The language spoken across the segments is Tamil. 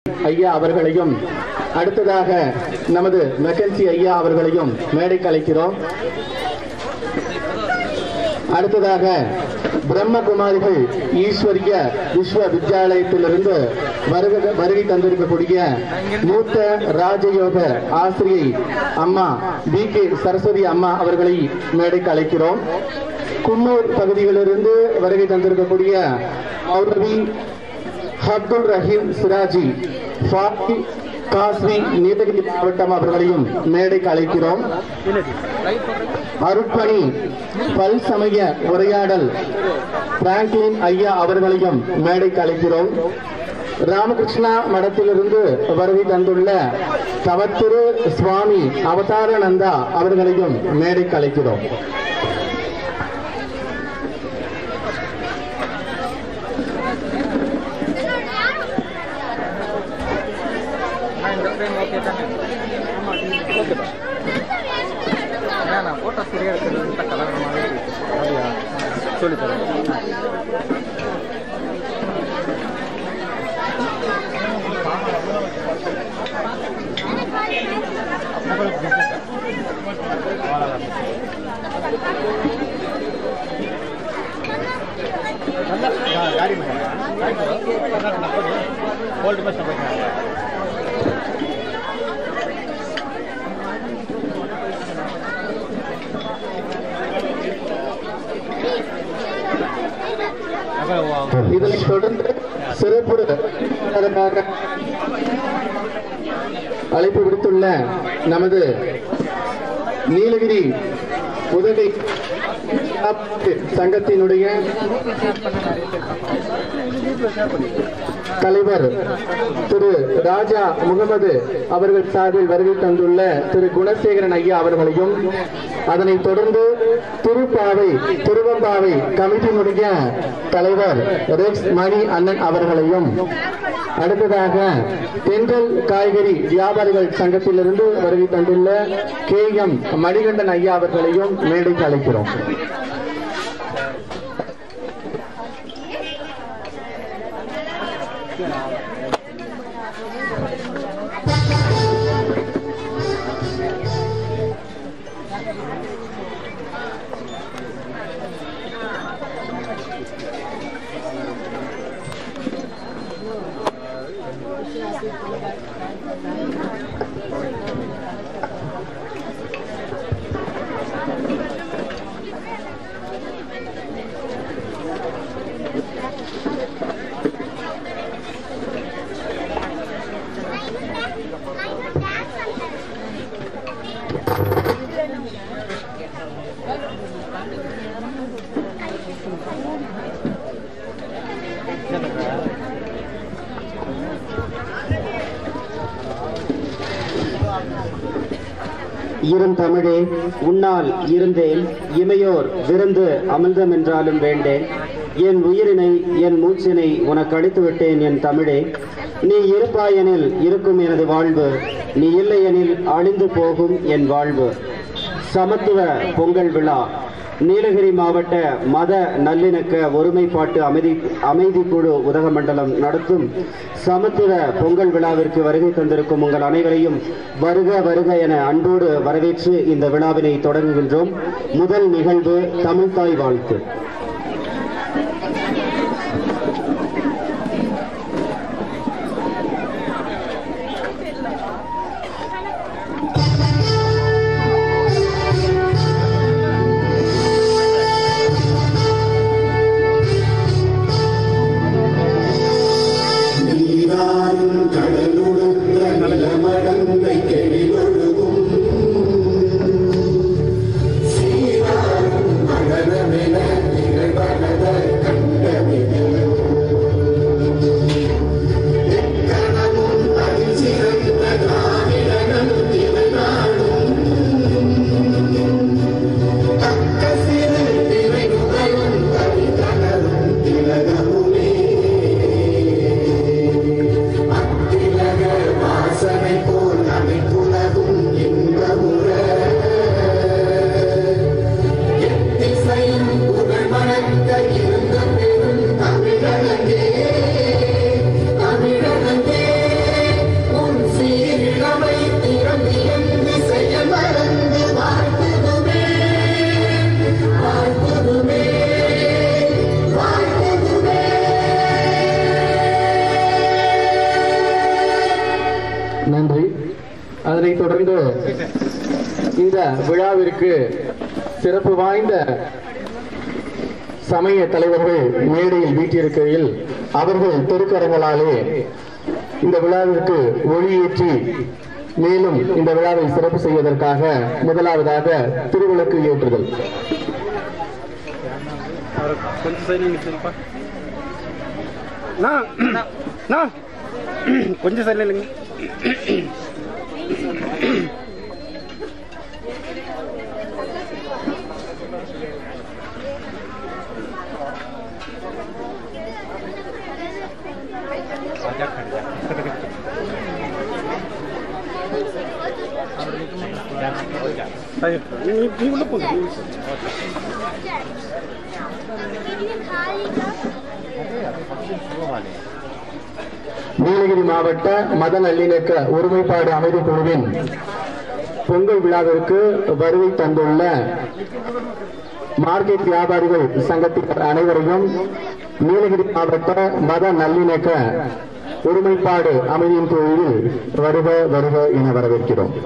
ஐயா அவர்களையும் அடுத்ததாக நமது மெக்கன்சி ஐயா அவர்களையும் மேடைக்கு அழைக்கிறோம். அடுத்ததாக பிரம்மகுமாரிகள் ஈஸ்வரிய விஸ்வ வித்யாலயத்திலிருந்து வருகை தந்திருக்கக்கூடிய மூத்த ராஜயோக ஆசிரியை அம்மா BK சரஸ்வதி அம்மா அவர்களை மேடைக்கு அழைக்கிறோம். குன்னூர் பகுதியிலிருந்து வருகை தந்திருக்கக்கூடிய மௌலவி அப்துல் ரஹீம் சிராஜி காஸ்வி நீலகிரி மாவட்டம் அவர்களையும் மேடைக்கு அழைக்கிறோம். அருட்பணி பல் சமய உரையாடல் பிராங்க்லின் ஐயா அவர்களையும் மேடைக்கு அழைக்கிறோம். ராமகிருஷ்ணா மடத்திலிருந்து வருகை தந்துள்ள தவத்திரு சுவாமி அவதாரானந்தா அவர்களையும் மேடைக்கு அழைக்கிறோம். இதனைத் தொடர்ந்து சிறப்பு அழைப்பு விடுத்துள்ள நமது நீலகிரி உதவி சங்கத்தினுடைய தலைவர் திரு ராஜா முகமது அவர்கள் சார்பில் வருகை தந்துள்ள திரு குணசேகரன் ஐயா அவர்களையும், அதனைத் தொடர்ந்து திருவம்பாவை கமிட்டியினுடைய தலைவர் ரெக்ஸ் மணி அண்ணன் அவர்களையும், அடுத்ததாக தென்றல் காய்கறி வியாபாரிகள் சங்கத்திலிருந்து வருகை தந்துள்ள KM மணிகண்டன் ஐயா அவர்களையும் மேடைக்கு அழைக்கிறோம். இருந்தமிழே உன்னால் இருந்தேன், இமையோர் விருந்து அமிர்தம் என்றாலும் வேண்டேன். என் உயிரினை என் மூச்சினை உனக்கு அளித்து விட்டேன் என் தமிழே. நீ இருப்பாயெனில் இருக்கும் எனது வாழ்வு, நீ இல்லையெனில் அழிந்து போகும் என் வாழ்வு. சமத்துவ பொங்கல் விழா நீலகிரி மாவட்ட மத நல்லிணக்க ஒருமைப்பாட்டு அமைதி குழு உதகமண்டலம் நடத்தும் சமத்துவ பொங்கல் விழாவிற்கு வருகை தந்திருக்கும் உங்கள் அனைவரையும் வருக வருக என அன்போடு வரவேற்று இந்த விழாவினை தொடங்குகின்றோம். முதல் நிகழ்வு தமிழ்தாய் வாழ்த்து. சீராரும் மகனமென அதனைத் தொடர்ந்து இந்த விழாவிற்கு சிறப்பு வாய்ந்த சமய தலைவர்கள் மேடையில் வீட்டிருக்கையில் அவர்கள் திருக்கரங்களாலே இந்த விழாவிற்கு ஒளியேற்றி மேலும் இந்த விழாவை சிறப்பு செய்வதற்காக முதலாவதாக திருவிளக்கு ஏற்றுதல். கொஞ்சம் சரி இல்லைங்க. நீலகிரி மாவட்ட மத நல்லிணக்க ஒருமைப்பாடு அமைதி குழுவின் பொங்கல் விழாவிற்கு வருகை தந்துள்ள மார்க்கெட் வியாபாரிகள் சங்கத்தினர் அனைவரையும் நீலகிரி மாவட்ட மத நல்லிணக்க ஒருமைப்பாடு அமைதியின் குழுவில் வருக வருக என வரவேற்கிறோம்.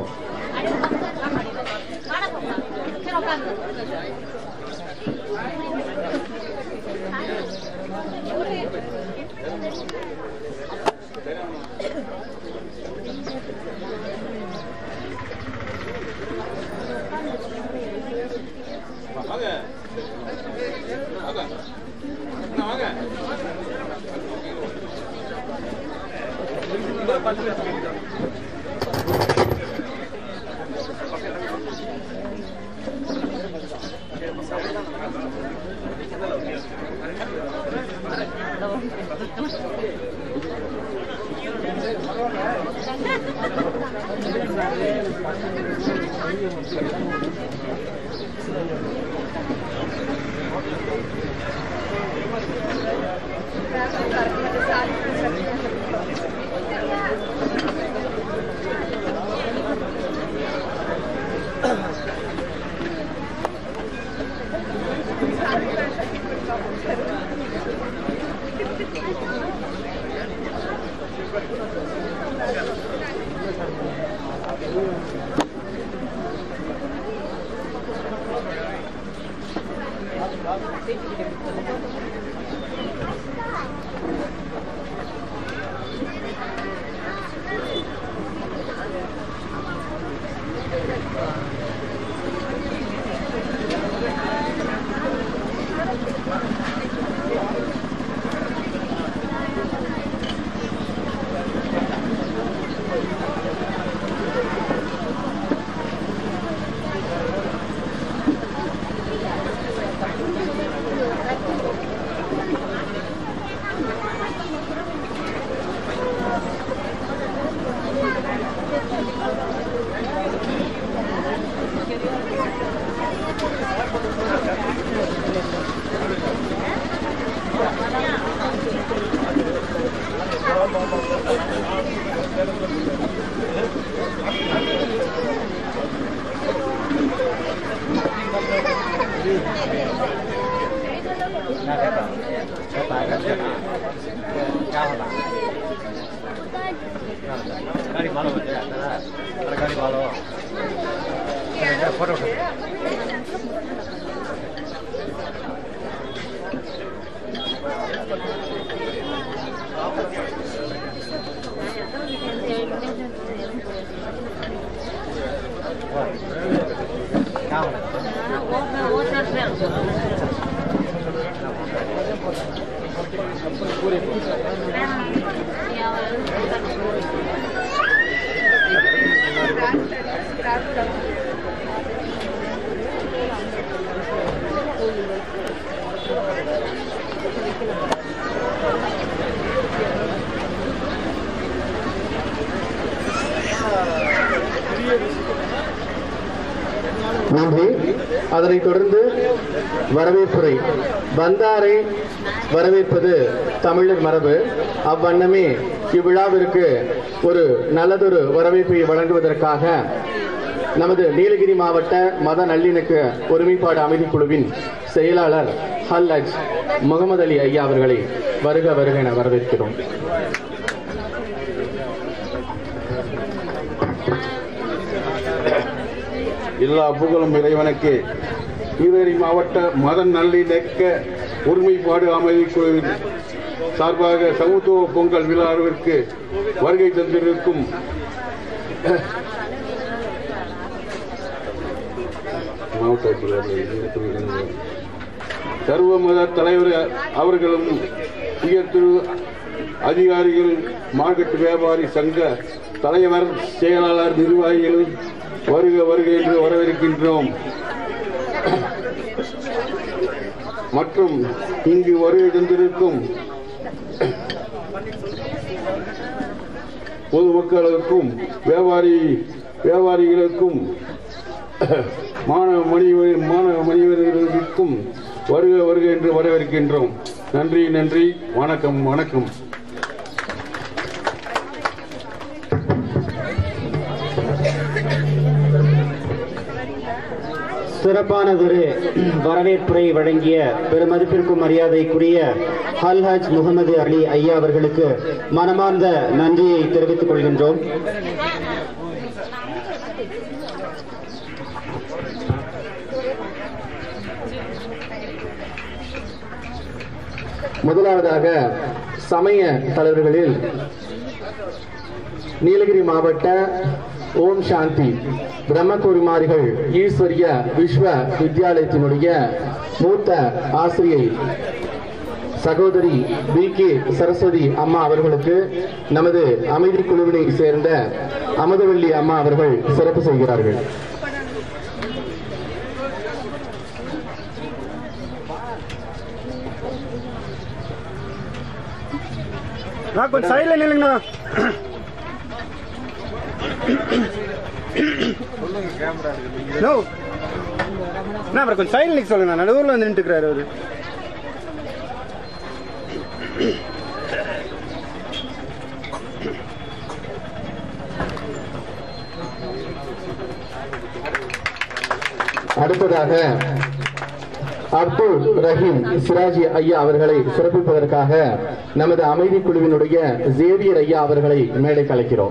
நன்றி. அதனைத் தொடர்ந்து வரவேற்புரை. வந்தாரை வரவேற்பது தமிழர் மரபு. அவ்வண்ணமே இவ்விழாவிற்கு ஒரு நல்லதொரு வரவேற்பை வழங்குவதற்காக நமது நீலகிரி மாவட்ட மத நல்லிணக்க ஒருமைப்பாடு அமைதி குழுவின் செயலாளர் ஹல்ஹஜ் முகமது அலி ஐயா அவர்களை வருக வருக என வரவேற்கிறோம். எல்லா புகழும் இறைவனுக்கு. நீலகிரி மாவட்ட மத நல்லிணக்க ஒருமைப்பாடு அமைதி குழுவின் சார்பாக சமத்துவ பொங்கல் விழாவிற்கு வருகை தந்திருக்கும் சர்வ மத தலைவர் அவர்களும் உயர் திரு அதிகாரிகள், மார்க்கெட் வியாபாரி சங்க தலைவர், செயலாளர், நிர்வாகிகள் வருக வருக என்று வரவேற்கின்றோம். மற்றும் இங்கு வருகை தந்திருக்கும் பொதுமக்களுக்கும் வியாபாரிகளுக்கும் மாணவ மணிவர்களுக்கும் வருக வருக என்று வரவேற்கின்றோம். நன்றி நன்றி. வணக்கம் வணக்கம். சிறப்பானதொரு வரவேற்புரை வழங்கிய பெருமதிப்பிற்கும் மரியாதைக்குரிய அல்ஹாஜ் முகமது அலி ஐயா அவர்களுக்கு மனமார்ந்த நன்றியை தெரிவித்துக் கொள்கின்றோம். முதலாவதாக சமய தலைவர்களில் நீலகிரி மாவட்ட ஓம் சாந்தி பிரம்மகுமாரிகள் ஈஸ்வரிய விஸ்வ வித்யாலயத்தினுடைய மூத்த ஆசிரியை சகோதரி B.K. சரஸ்வதி அம்மா அவர்களுக்கு நமது அமைதி குழுவினை சேர்ந்த அமுதவள்ளி அம்மா அவர்கள் சிறப்பு செய்கிறார்கள். கொஞ்சம் சைடுல நில்லுங்கண்ணா. கொஞ்சம் சைடுல நிக்க சொல்லுங்க. நடுவூர்ல வந்து நின்றுக்கிறாரு அவரு. அடுத்ததாக அப்துல் ரஹீம் சிராஜி ஐயா அவர்களை சிறப்பிப்பதற்காக நமது அமைதி குழுவினுடைய ஜேவியர் ஐயா அவர்களை மேடை கலைக்கிறோம்.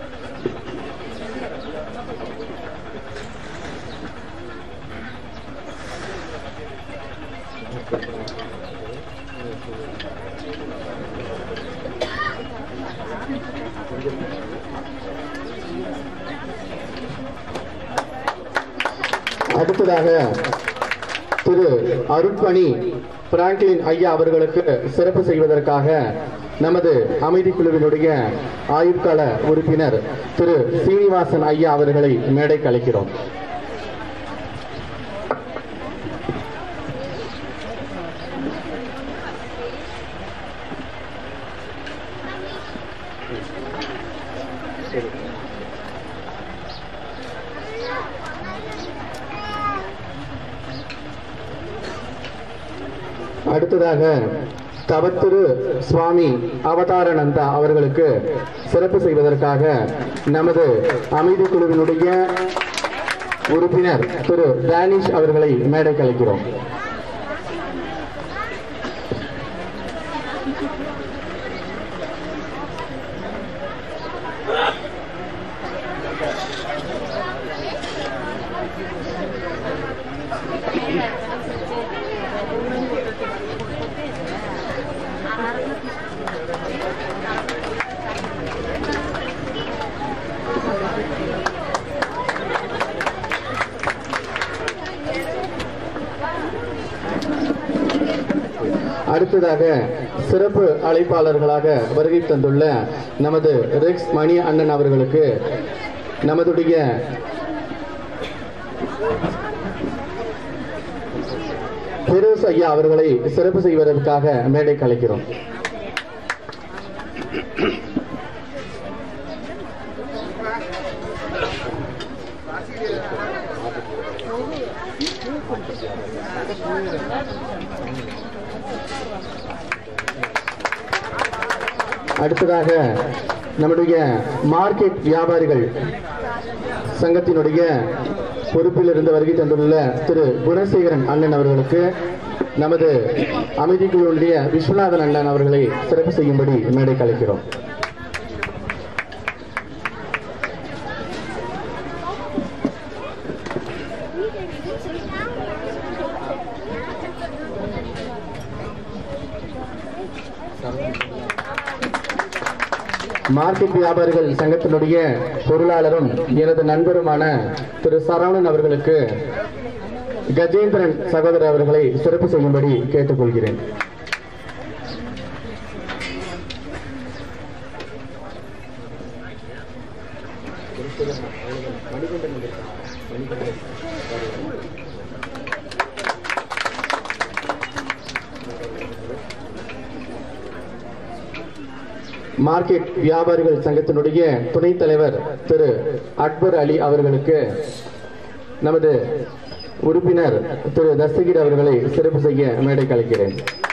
அடுத்ததாக திரு அருட்பணி பிராங்க்லின் ஐயா அவர்களுக்கு சிறப்பு செய்வதற்காக நமது அமைதி குழுவினுடைய ஆயுட்கால உறுப்பினர் திரு சீனிவாசன் ஐயா அவர்களை மேடை கலைக்கிறோம். அடுத்ததாக தவத்திரு சுவாமி அவதாரானந்தா அவர்களுக்கு சிறப்பு செய்வதற்காக நமது அமைதி குழுவினுடைய உறுப்பினர் திரு டேனிஷ் அவர்களை மேடை கலைக்கிறோம். அடுத்ததாக சிறப்பு அழைப்பாளர்களாக வருகை தந்துள்ள நமது ரெக்ஸ் மணி அண்ணன் அவர்களுக்கு நமதுடைய பெரோஸ் ஐயா அவர்களை சிறப்பு செய்வதற்காக மேடை கலைக்கிறோம். அடுத்ததாக நம்முடைய மார்க்கெட் வியாபாரிகள் சங்கத்தினுடைய பொறுப்பில் இருந்து வருகை தந்துள்ள திரு குணசேகரன் அண்ணன் அவர்களுக்கு நமது அமைதி குழுவினுடைய விஸ்வநாதன் அண்ணன் அவர்களை சிறப்பு செய்யும்படி மேடை கலைக்கிறோம். மார்க்கெட் வியாபாரிகள் சங்கத்தினுடைய பொருளாளரும் எனது நண்பருமான திரு சரவணன் அவர்களுக்கு கஜேந்திரன் சகோதரர் அவர்களை சிறப்பு செய்யும்படி கேட்டுக்கொள்கிறேன். மார்க்கெட் வியாபாரிகள் சங்கத்தினுடைய துணைத் தலைவர் திரு அக்பர் அலி அவர்களுக்கு நமது உறுப்பினர் திரு தஸ்தகீர் அவர்களை சிறப்பு செய்ய மேடைக்கு அழைக்கிறேன்.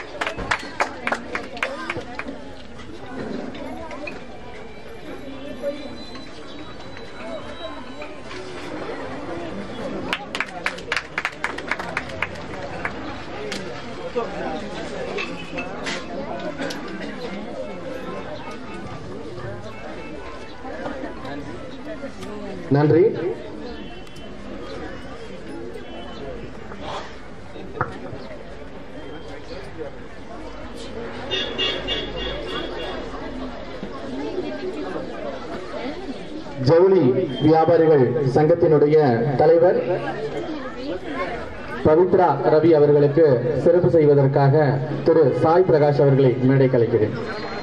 நன்றி. ஜவுளி வியாபாரிகள் சங்கத்தினுடைய தலைவர் பவித்ரா ரவி அவர்களுக்கு சிறப்பு செய்வதற்காக திரு சாய் பிரகாஷ் அவர்களை மேடை கலைக்கிறேன்.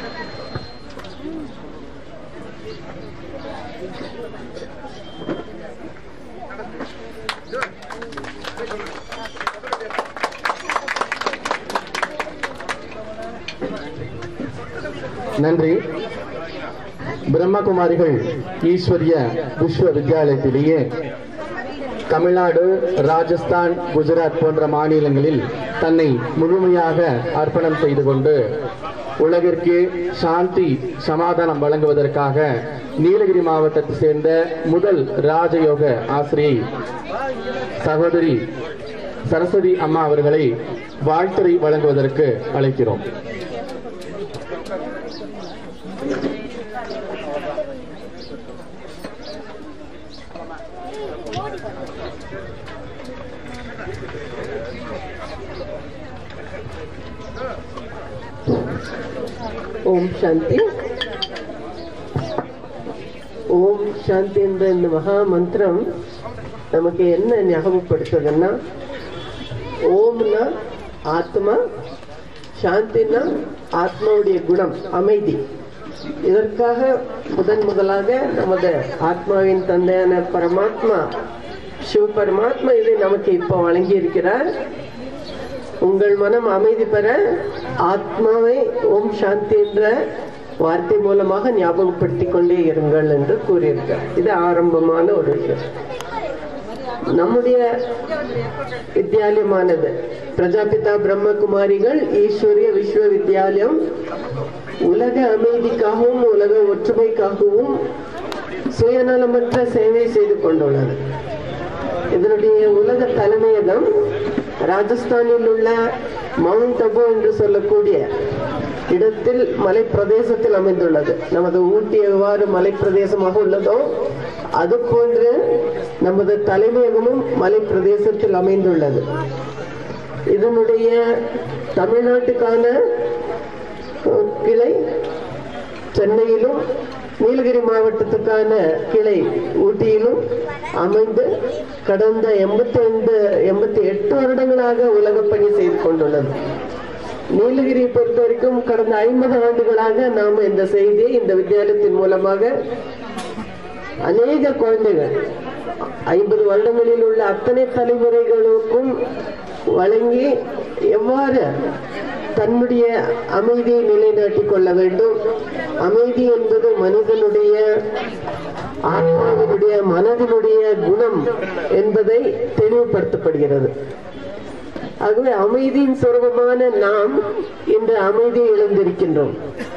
நன்றி. பிரம்மகுமாரிகள் ஈஸ்வரிய விஸ்வ வித்யாலயத்திலேயே தமிழ்நாடு, ராஜஸ்தான், குஜராத் போன்ற மாநிலங்களில் தன்னை முழுமையாக அர்ப்பணம் செய்து கொண்டு உலகிற்கு சாந்தி சமாதானம் வழங்குவதற்காக நீலகிரி மாவட்டத்தை சேர்ந்த முதல் ராஜயோக ஆசிரியை சகோதரி சரஸ்வதி அம்மா அவர்களை வாழ்த்துரை வழங்குவதற்கு அழைக்கிறோம். ஓம் சாந்தி. ஓம் சாந்தி என்ற இந்த மகா மந்திரம் நமக்கு என்ன ஞாபகப்படுத்துதுன்னா, ஓம்னா ஆத்மா, சாந்தினா ஆத்மாவுடைய குணம் அமைதி. இதற்காக முதலாக நமது ஆத்மாவின் தந்தையான பரமாத்மா சிவ பரமாத்மா இதை நமக்கு இப்போ வழங்கி இருக்கிறார். உங்கள் மனம் அமைதி பெற ஆத்மாவை ஓம் சாந்தி என்ற வார்த்தை மூலமாக ஞாபகப்படுத்திக் கொண்டே இருங்கள் என்று கூறியிருக்கார். இது ஆரம்பமான ஒரு விஷயம். நம்முடைய வித்யாலயமானது பிரஜாபிதா பிரம்மகுமாரிகள் ஈஸ்வரிய விஸ்வ வித்யாலயம் உலக அமைதிக்காகவும் உலக ஒற்றுமைக்காகவும் சுயநலமற்ற சேவை செய்து கொண்டுள்ளது. இதனுடைய உலக தலைமையகம் ராஜஸ்தானில் உள்ள மவுண்ட் அபு என்று சொல்லக்கூடிய இடத்தில் மலை பிரதேசத்தில் அமைந்துள்ளது. நமது ஊட்டி எவ்வாறு மலை பிரதேசமாக உள்ளதோ அது போன்று நமது தலைமையகமும் மலை பிரதேசத்தில் அமைந்துள்ளது. இதனுடைய தமிழ்நாட்டுக்கான கிளை சென்னையிலும், நீலகிரி மாவட்டத்துக்கான கிளை ஊட்டியிலும் அமைந்து கடந்த 88 வருடங்களாக உலக பணி செய்து கொண்டுள்ளது. நீலகிரியை பொறுத்த வரைக்கும் கடந்த 50 ஆண்டுகளாக நாம இந்த செய்தியை இந்த வித்தியாலயத்தின் மூலமாக அநேக குழந்தைகள் 50 வருடங்களில் உள்ள அத்தனை தலைமுறைகளுக்கும் வழங்கி எவ்வாறு தன்னுடைய அமைதியை நிலைநாட்டிக் கொள்ள வேண்டும். அமைதி என்பது மனிதனுடைய ஆத்மாவினுடைய மனதினுடைய குணம் என்பதை தெளிவுபடுத்தப்படுகிறது. ஆகவே அமைதியின் சொரூபமான நாம் இந்த அமைதியை இழந்திருக்கின்றோம்.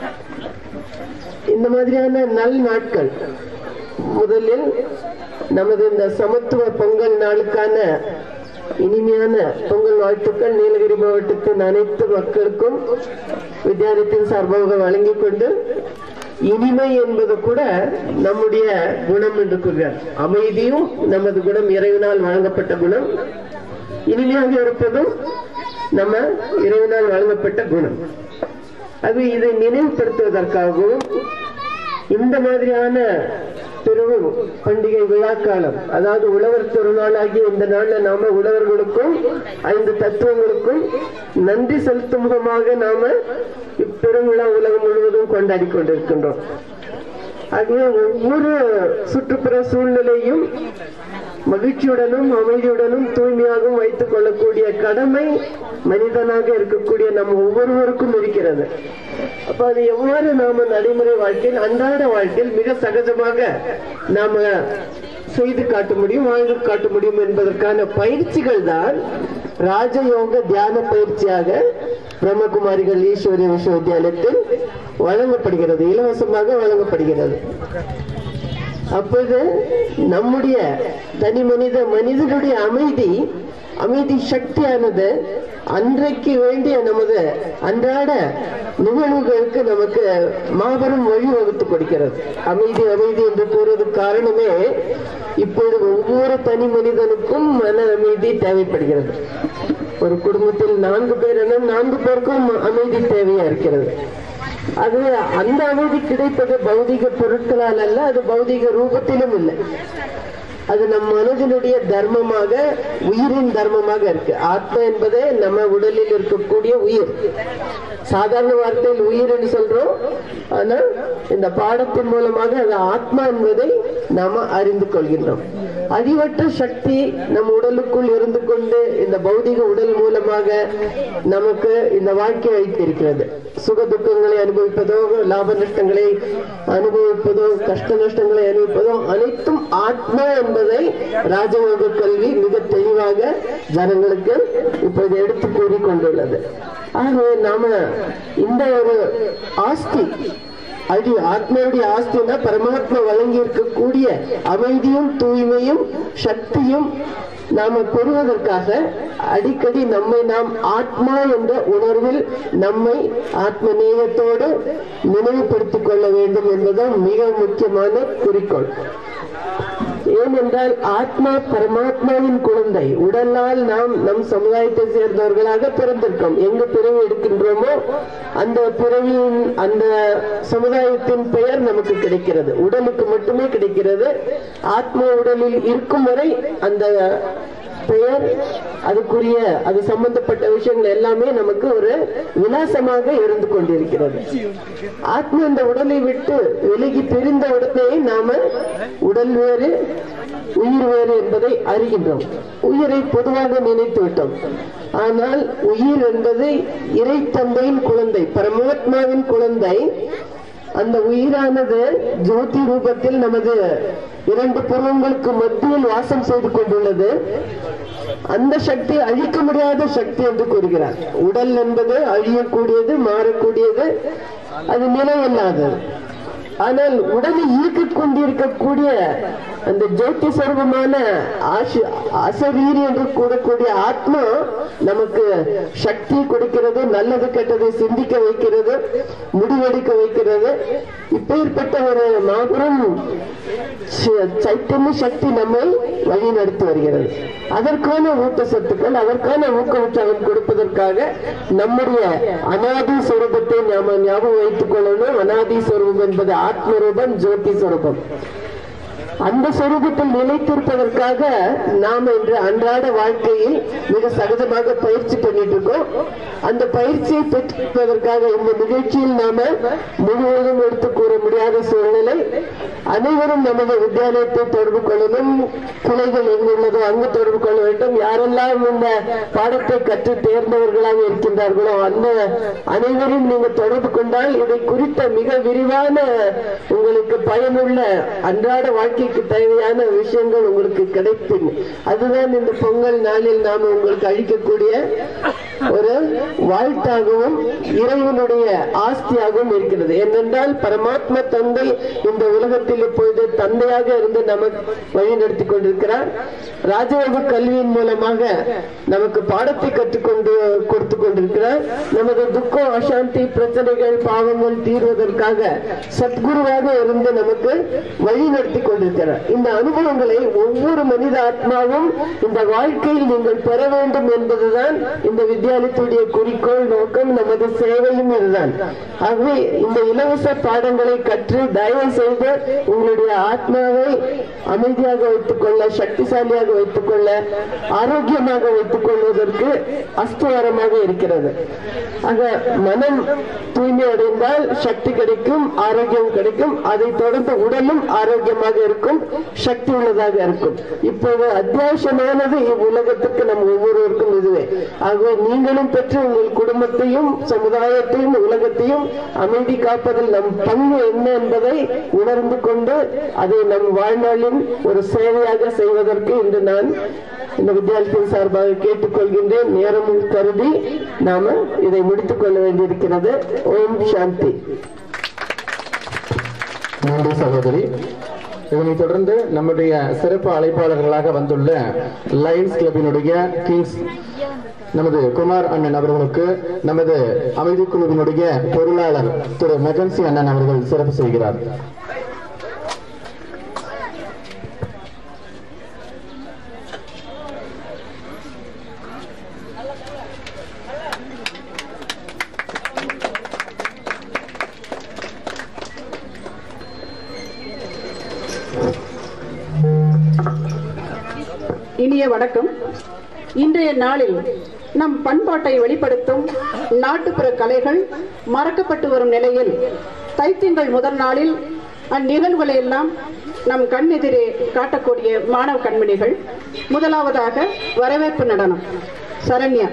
இந்த மாதிரியான நல் நாட்கள் முதலில் நமது இந்த சமத்துவ பொங்கல் நாளுக்கான இனிமையான பொங்கல் வாழ்த்துக்கள் நீலகிரி மாவட்டத்தின் அனைத்து மக்களுக்கும் வித்தியாலயத்தின் சார்பாக வழங்கிக் கொண்டு, இனிமை என்பது கூட நம்முடைய குணம் என்று கூறுகிறார். அமைதியும் நமது குணம், இறைவனால் வழங்கப்பட்ட குணம். இனிமையாக இருப்பதும் நம்ம இறைவனால் வழங்கப்பட்ட குணம். அது இதை நினைவுபடுத்துவதற்காகவும் இந்த மாதிரியான பெரும் பண்டிகை விழாக்காலம், அதாவது உழவர் திருநாள் ஆகிய இந்த நாள்ல நாம உழவர்களுக்கும் 5 தத்துவங்களுக்கும் நன்றி செலுத்தும் முகமாக நாம இப்பெருவிழா உலகம் முழுவதும் கொண்டாடி கொண்டிருக்கின்றோம். ஆகவே ஒவ்வொரு சுற்றுப்புற சூழ்நிலையும் மகிழ்ச்சியுடனும் அமைதியுடனும் தூய்மையாகவும் வைத்துக் கொள்ளக்கூடிய கடமை மனிதனாக இருக்கக்கூடிய நம்ம ஒவ்வொருவருக்கும் இருக்கிறது. அப்ப அது எவ்வாறு நாம நடைமுறை வாழ்க்கையில், அன்றாட வாழ்க்கையில் மிக சகஜமாக நாம செய்து காட்ட முடியும், வாழ்ந்து காட்ட முடியும் என்பதற்கான பயிற்சிகள் தான் ராஜயோக தியான பயிற்சியாக பிரம்மகுமாரிகள் ஈஸ்வரிய விஸ்வவித்யாலயத்தில் வழங்கப்படுகிறது, இலவசமாக வழங்கப்படுகிறது. அப்போது நம்முடைய தனி மனிதனுடைய அமைதி சக்தியானது அன்றைக்கு வேண்டிய நமது அன்றாட நிகழ்வுகளுக்கு நமக்கு மாபெரும் வழிவகுத்து கொடுக்கிறது. அமைதி என்று கூறுவதற்கு காரணமே இப்பொழுது ஒவ்வொரு தனி மனிதனுக்கும் மன அமைதி தேவைப்படுகிறது. ஒரு குடும்பத்தில் 4 பேர் என 4 பேருக்கும் அமைதி தேவையா இருக்கிறது. அது அந்த அமைதி கிடைப்பது பௌதிக பொருட்களால் அல்ல, அது பௌதிக ரூபத்திலும் இல்லை. அது நம் மனதினுடைய தர்மமாக, உயிரின் தர்மமாக இருக்கு. ஆத்மா என்பதே நம்ம உடலில் இருக்கக்கூடிய உயிர். சாதாரண வார்த்தையில் உயிர் என்று சொல்றோம், ஆனா இந்த பாடத்தின் மூலமாக அது ஆத்மா என்பதை நாம அறிந்து கொள்கின்றோம். அறிவற்ற சக்தி நம் உடலுக்குள் இருந்து கொண்டு இந்த பௌதிக உடல் மூலமாக நமக்கு இந்த வாழ்க்கையை வைத்திருக்கிறது. சுக துக்கங்களை அனுபவிப்பதோ, லாப நஷ்டங்களை அனுபவிப்பதோ, கஷ்ட நஷ்டங்களை அனுபவிப்பதோ அனைத்தும் ஆத்மா என்பதை ராஜயோக கல்வி மிக தெளிவாக ஜனங்களுக்கு இப்போது எடுத்து கூறிக்கொண்டுள்ளது. ஆகவே நாம இந்த ஒரு ஆஸ்தி, ஆத்மாவுடைய ஆஸ்தினா பரமாத்மா வழங்கி இருக்கக்கூடிய அமைதியும் தூய்மையும் சக்தியும் நாம பெறுவதற்காக அடிக்கடி நம்மை நாம் ஆத்மா என்ற உணர்வில் நம்மை ஆத்ம நேயத்தோடு நினைவுபடுத்திக் கொள்ள வேண்டும் என்பதுதான் மிக முக்கியமான குறிக்கோள். ஏனென்றால் ஆத்மா பரமாத்மாவின் குழந்தை. உடலால் நாம் நம் சமுதாயத்தை சேர்ந்தவர்களாக பிறந்திருக்கோம். எங்கு பிறவி எடுக்கின்றோமோ அந்த பிறவியின் அந்த சமுதாயத்தின் பெயர் நமக்கு கிடைக்கிறது. உடலுக்கு மட்டுமே கிடைக்கிறது. ஆத்மா உடலில் இருக்கும் வரை அந்த பெயர், அதுக்குரிய அது சம்பந்தப்பட்ட விஷயங்கள் எல்லாமே நமக்கு ஒரு விலாசமாக இருந்து கொண்டிருக்கிறது. ஆத்மா இந்த உடலை விட்டு விலகி பிரிந்த உடனே நாம உடல் வேறு உயிர் வேறு என்பதை அறிகின்றோம். உயிரை பொதுவாக நினைத்து விட்டோம். ஆனால் உயிர் என்பது இறை தந்தையின் குழந்தை, பரமாத்மாவின் குழந்தை. அந்த உயிரானது ஜோதி ரூபத்தில் நமது 2 புருவங்களுக்கு மத்தியில் வாசம் செய்து கொண்டுள்ளது. அந்த சக்தி அழிக்க முடியாத சக்தி என்று கூறுகிறார். உடல் என்பது அழியக்கூடியது, மாறக்கூடியது, அது நிலையில்லாதது. ஆனால் உடலை இயக்கிக் கொண்டிருக்கக்கூடிய அந்த ஜோதி சொரூபமான அசரீரி என்று கூறக்கூடிய ஆத்மா நமக்கு சக்தி கொடுக்கிறது, நல்லது கெட்டதை சிந்திக்க வைக்கிறது, முடிவெடுக்க வைக்கிறது. இப்பேற்பட்ட ஒரு மாபெரும் சைத்தன்ய சக்தி நம்மை வழி நடத்தி வருகிறது. அதற்கான ஊட்டச்சத்துக்கள், அதற்கான ஊக்கமுற்றம் கொடுப்பதற்காக நம்முடைய அனாதி சொரூபத்தை நாம ஞாபகம் வைத்துக் கொள்ளணும். அனாதி சொரூபம் என்பது ஆத்ம ரூபம், ஜோதி சொரூபம். அந்த சொரூபத்தில் நிலைத்திருப்பதற்காக நாம இன்று அன்றாட வாழ்க்கையில் மிக சகஜமாக பயிற்சி பண்ணிட்டு இருக்கோம். அந்த பயிற்சியை பெற்றுவதற்காக இந்த நிகழ்ச்சியில் நாம முழுவதும் எடுத்து கூற முடியாத சூழ்நிலை. அனைவரும் நமது வித்தியாலயத்தை தொடர்பு கொள்ளணும். கிளைகள் எங்குள்ளதோ அங்கு தொடர்பு கொள்ள வேண்டும். யாரெல்லாம் இந்த பாடத்தை கற்று தேர்ந்தவர்களாக இருக்கின்றார்களோ அந்த அனைவரும் நீங்க தொடர்பு கொண்டால் இதை குறித்த மிக விரிவான உங்களுக்கு பயனுள்ள அன்றாட வாழ்க்கைக்கு தேவையான விஷயங்கள் உங்களுக்கு கிடைக்கும். அதுதான் இந்த பொங்கல் நாளில் நாம உங்களுக்கு அளிக்கக்கூடிய ஒரு வாழ்த்தாகவும் இறைவனுடைய ஆஸ்தியாகவும் இருக்கிறது. ஏனென்றால் பரமாத்மா தந்தை இந்த உலகத்தில் இப்பொழுது தந்தையாக இருந்து நமக்கு வழி நடத்தி கொண்டிருக்கிறார். ராஜயோக கல்வியின் மூலமாக நமக்கு பாடத்தை கற்றுக்கொண்டு கொடுத்து கொண்டிருக்கிறார். நமது துக்கம், அசாந்தி, பிரச்சனைகள், பாவங்கள் தீர்வதற்காக சத்குருவாக இருந்து நமக்கு வழி நடத்தி கொண்டிருக்கிறார். கொடுக்கிறார். இந்த அனுபவங்களை ஒவ்வொரு மனித ஆத்மாவும் இந்த வாழ்க்கையில் நீங்கள் பெற வேண்டும் என்பதுதான் இந்த வித்தியாலயத்துடைய குறிக்கோள், நோக்கம், நமது சேவையும் இதுதான். ஆகவே இந்த இலவச பாடங்களை கற்று தயவு செய்து உங்களுடைய ஆத்மாவை அமைதியாக வைத்துக் கொள்ள, சக்திசாலியாக வைத்துக் கொள்ள, ஆரோக்கியமாக வைத்துக் கொள்வதற்கு அஸ்திவாரமாக இருக்கிறது. ஆக மனம் தூய்மை அடைந்தால் சக்தி கிடைக்கும், ஆரோக்கியம் கிடைக்கும். அதை தொடர்ந்து உடலும் ஆரோக்கியமாக இருக்கும், சக்தி உள்ளதாக இருக்கும். இப்போது அத்தியாவசியமானது இவ்வுலகத்துக்கு நம் ஒவ்வொருவருக்கும் இதுவே. ஆகவே நீங்களும் பெற்று உங்கள் குடும்பத்தையும் சமுதாயத்தையும் உலகத்தையும் அமைதி காப்பதில் நம் பங்கு என்ன என்பதை உணர்ந்து கொண்டு அதை நம் வாழ்நாளின் ஒரு சேவையாக செய்வதற்கு இன்று நான் இந்த வித்தியாலயத்தின் சார்பாக கேட்டுக்கொள்கின்றேன். நேரம் கருதி நாம இதை முடித்துக் கொள்ள வேண்டியிருக்கிறது. ஓம் சாந்தி. நன்றி சகோதரி. இதனைத் தொடர்ந்து நம்முடைய சிறப்பு அழைப்பாளர்களாக வந்துள்ள லயன்ஸ் கிளப்பினுடைய கிங்ஸ் நமது குமார் அண்ணன் அவர்களுக்கு நமது அமைதி குழுவினுடைய பொருளாளர் திரு மெகன்சி அண்ணன் அவர்கள் சிறப்பு செய்கிறார். இனிய வணக்கம். இன்றைய நாளில் நம் பண்பாட்டை வெளிப்படுத்தும் நாட்டுப்புற கலைகள் மறக்கப்பட்டு வரும் நிலையில் தைத்திங்கள் முதல் நாளில் அந்நிகழ்வுகளை எல்லாம் நம் கண்ணெதிரே காட்டக்கூடிய மாணவ கண்மணிகள். முதலாவதாக வரவேற்பு நடனம். சரண்யா.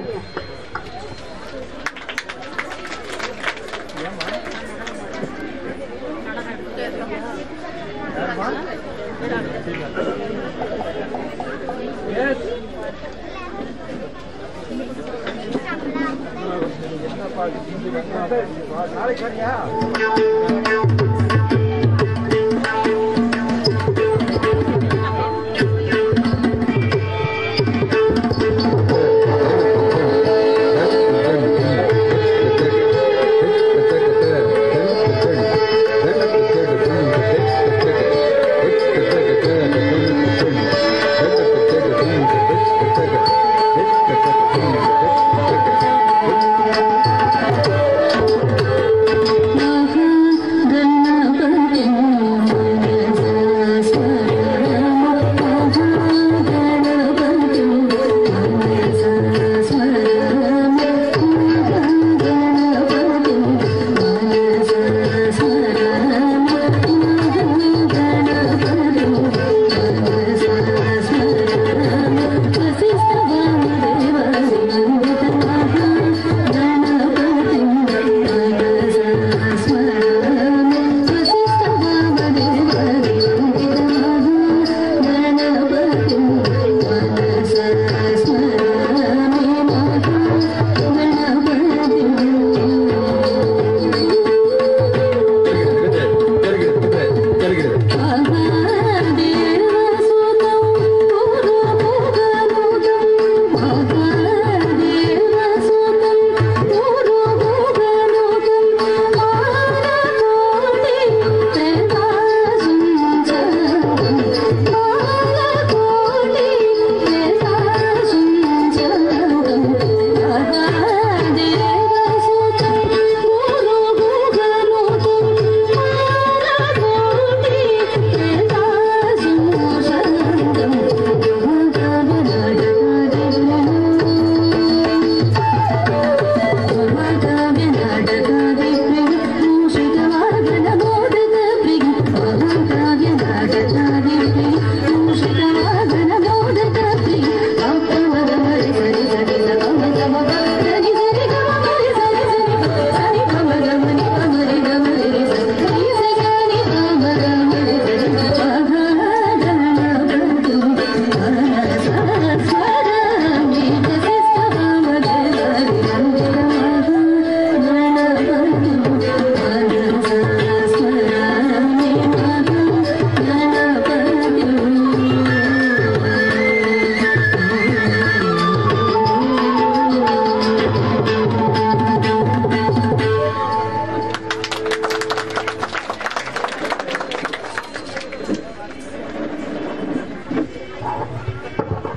Maha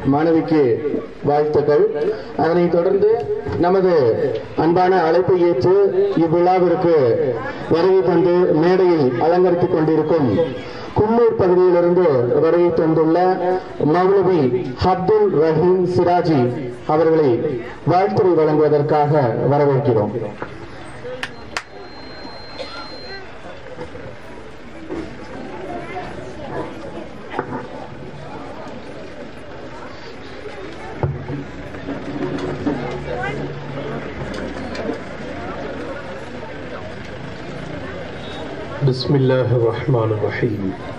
மாணவிக்கு வாழ்த்துக்கள். அதனைத் தொடர்ந்து நமது அன்பான அழைப்பை ஏற்று இவ்விழாவிற்கு வருகை தந்து மேடையில் அலங்கரித்துக் கொண்டிருக்கும் குன்னூர் பகுதியிலிருந்து வருகை தந்துள்ள மௌலவி அப்துல் ரஹீம் சிராஜி அவர்களை வாழ்த்துரை வழங்குவதற்காக வரவேற்கிறோம். بسم الله الرحمن الرحيم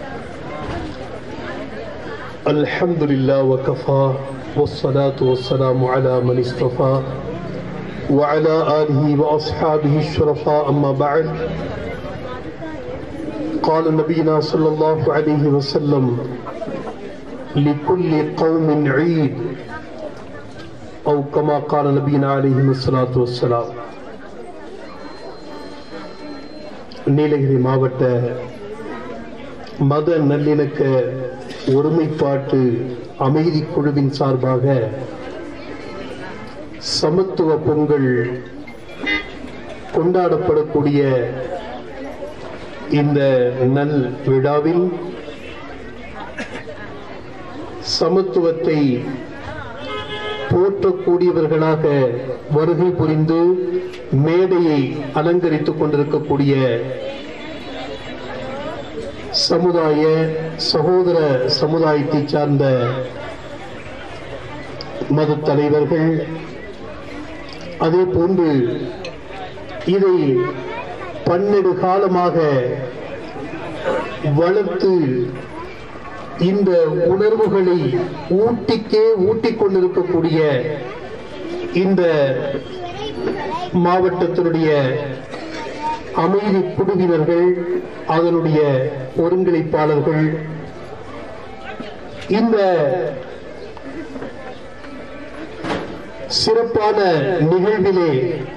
الحمد لله وكفى والصلاة والسلام على من اصطفى وعلى آله وأصحابه الشرفاء أما بعد قال نبينا صلى الله عليه وسلم لكل قوم عيد أو كما قال نبينا عليه الصلاة والسلام. நீலகிரி மாவட்ட மத நல்லிணக்க ஒருமைப்பாட்டு அமைதி குழுவின் சார்பாக சமத்துவ பொங்கல் கொண்டாடப்படக்கூடிய இந்த நல் விழாவில் சமத்துவத்தை போற்றக்கூடியவர்களாக வருகை புரிந்து மேடையை அலங்கரித்துக் கொண்டிருக்கக்கூடிய சகோதர சமுதாயத்தை சார்ந்த மத தலைவர்கள், அதே போன்று இதை பன்னெடு காலமாக வளர்த்து இந்த உணர்வுகளை ஊட்டிக் கொண்டிருக்கக்கூடிய இந்த மாவட்டத்தினுடைய அமைதி குழுவினர்கள், அதனுடைய ஒருங்கிணைப்பாளர்கள், இந்த சிறப்பான நிகழ்விலே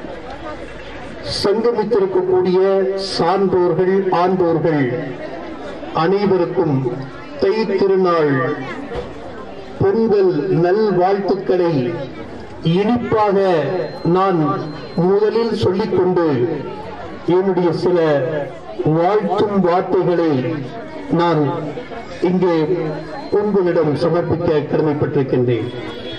சங்கமித்திருக்கக்கூடிய சான்றோர்கள், ஆண்டோர்கள் அனைவருக்கும் தை திருநாள் பொங்கல் நல் வாழ்த்துக்களை இனிப்பாக நான் முதலில் சொல்லிக்கொண்டு என்னுடைய சில வாழ்த்தும் வார்த்தைகளை நான் இங்கே உங்களிடம் சமர்ப்பிக்க கடமைப்பட்டிருக்கின்றேன்.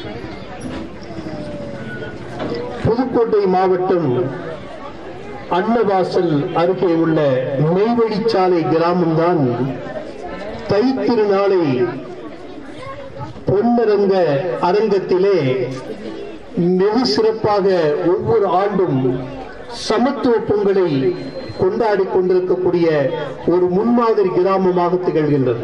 புதுக்கோட்டை மாவட்டம் அன்னவாசல் அருகே உள்ள நெய்வழிச்சாலை கிராமம்தான் தை திருநாளை பொன்னரங்க அரங்கத்திலே மிக சிறப்பாக ஒவ்வொரு ஆண்டும் சமத்துவ பொங்கலை கொண்டாடி கொண்டிருக்கக்கூடிய ஒரு முன்மாதிரி கிராமமாக திகழ்கின்றது.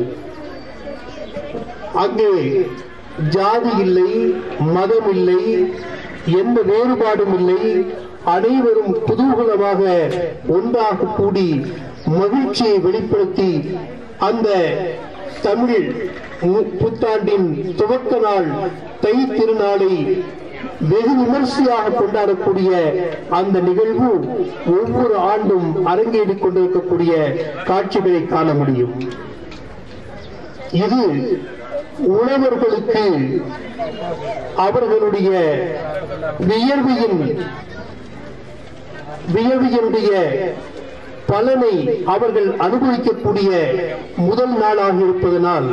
அங்கே ஜாதி இல்லை, மதம் இல்லை, எந்த வேறுபாடும் இல்லை. அனைவரும் குதூகலமாக ஒன்றாக கூடி மகிழ்ச்சியை வெளிப்படுத்தி அந்த தமிழ் புத்தாண்டின் துவக்க நாள் தை திருநாளை வெகு விமர்சையாக கொண்டாடக்கூடிய அந்த நிகழ்வு ஒவ்வொரு ஆண்டும் அரங்கேறிக் கொண்டிருக்கக்கூடிய காட்சிகளை காண முடியும். இது உழவர்களுக்கு அவர்களுடைய வியர்வையினுடைய பலனை அவர்கள் அனுபவிக்கக்கூடிய முதல் நாளாக இருப்பதனால்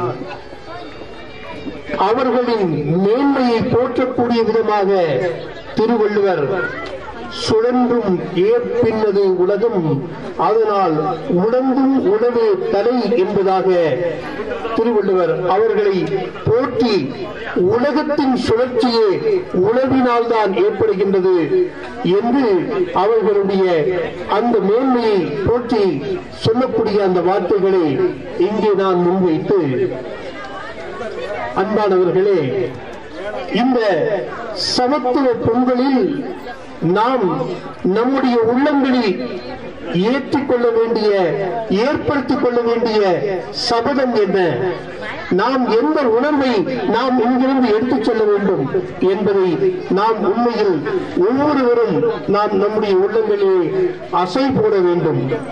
அவர்களின் மேன்மையை போற்றக்கூடிய விதமாக திருவள்ளுவர் சுழன்றும் ஏற்பின்னது உலகம், அதனால் உணர்ந்தும் உணவு தலை என்பதாக திருவள்ளுவர் அவர்களை போற்றி உலகத்தின் சுழற்சியே உணவினால் தான் ஏற்படுகின்றது என்று அவர்களுடைய அந்த மேன்மையை போற்றி சொல்லக்கூடிய அந்த வார்த்தைகளை இங்கே நான் முன்வைத்து, அன்பானவர்களே, இந்த சமத்துவ பொங்கலில் நாம் நம்முடைய உள்ளங்களில் ஏற்றுக்கொள்ள வேண்டிய, ஏற்படுத்திக் கொள்ள வேண்டிய சபதம் என்ன? நாம் எந்த உணர்வை நாம் இங்கிருந்து எடுத்துச் செல்ல வேண்டும் என்பதை நாம் உண்மையில் ஒவ்வொருவரும் நாம் நம்முடைய உள்ளங்களிலே அசை போட வேண்டும்.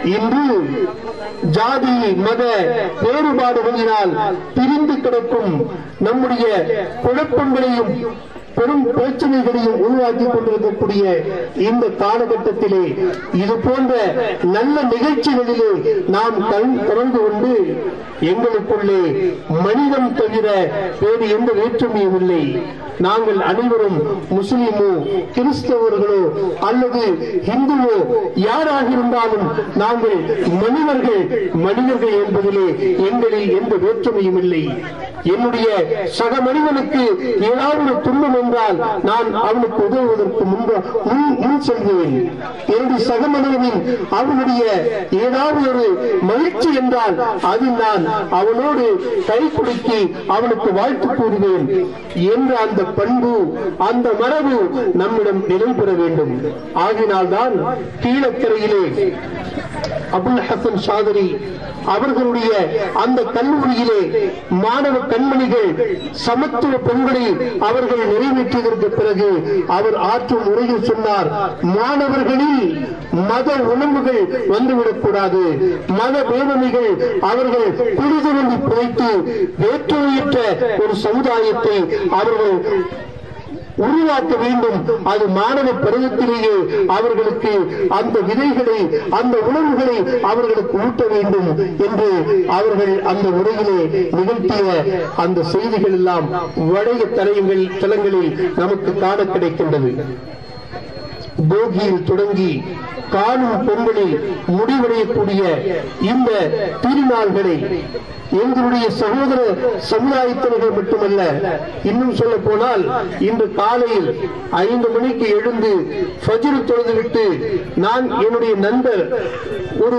இன்று ஜாதி மத வேறுபாடுகளினால் பிரிந்து கிடக்கும் நம்முடைய குழப்பங்களையும் பெரும் பிரச்சனைகளையும் உருவாக்கி கொண்டிருக்கக்கூடிய இந்த காலகட்டத்திலே இது போன்ற நல்ல நிகழ்ச்சிகளிலே நாம் கலந்து கொண்டு எங்களுக்குள்ளே மனிதம் தவிர வேறு எந்த வேற்றுமையும் இல்லை. நாங்கள் அனைவரும் முஸ்லிமோ கிறிஸ்தவர்களோ அல்லது இந்துவோ யாராக இருந்தாலும் நாங்கள் மனிதர்கள் என்பதிலே எங்களில் எந்த வேற்றுமையும் இல்லை. என்னுடைய சக மனிதனுக்கு ஏதாவது ஒரு துன்பம் என்றால் நான் அவனுக்கு உதவுவதற்கு முன் செல்வேன். என்னுடைய சக மனிதனின் அவனுடைய ஏதாவது ஒரு மகிழ்ச்சி என்றால் அதில் நான் அவனோடு கை குலுக்கி அவனுக்கு வாழ்த்து கூறுவேன் என்ற அந்த பண்பு அந்த மரபு நம்மிடம் நிலைபெற வேண்டும். ஆகினால்தான் கீழக்கரையிலே அபுல் ஹசன் ஷாதரி அவர்களுடைய அந்த கல்லூரியிலே மாணவ கண்மணிகள் சமத்துவ பொங்கலை அவர்கள் நிறைவேற்றியதற்கு பிறகு அவர் ஆற்றும் உரையில் சொன்னார், மாணவர்களில் மத உணர்வுகள் வந்துவிடக்கூடாது, மத வேதனைகள் அவர்கள் குளிர்ந்து புதைத்து வேற்றுமையற்ற ஒரு சமுதாயத்தை அவர்கள் உருவாக்க வேண்டும். அது மாணவ பருவத்திலேயே அவர்களுக்கு அந்த விதைகளை அந்த உணர்வுகளை அவர்களுக்கு ஊட்ட வேண்டும் என்று அவர்கள் அந்த உரையிலே நிகழ்த்திய அந்த செய்திகள் எல்லாம் வடைய தலங்களில் நமக்கு காண கிடைக்கின்றது. போகியில் தொடங்கி காணும் பொங்கலில் முடிவடையக்கூடிய இந்த திருநாள்களை எங்களுடைய சகோதர சமுதாயத்தினர்கள் மட்டுமல்ல, இன்னும் சொல்ல போனால் இன்று காலையில் 5 மணிக்கு எழுந்து ஃபஜ்ர் தொழுதுவிட்டு நான் என்னுடைய நண்பர் ஒரு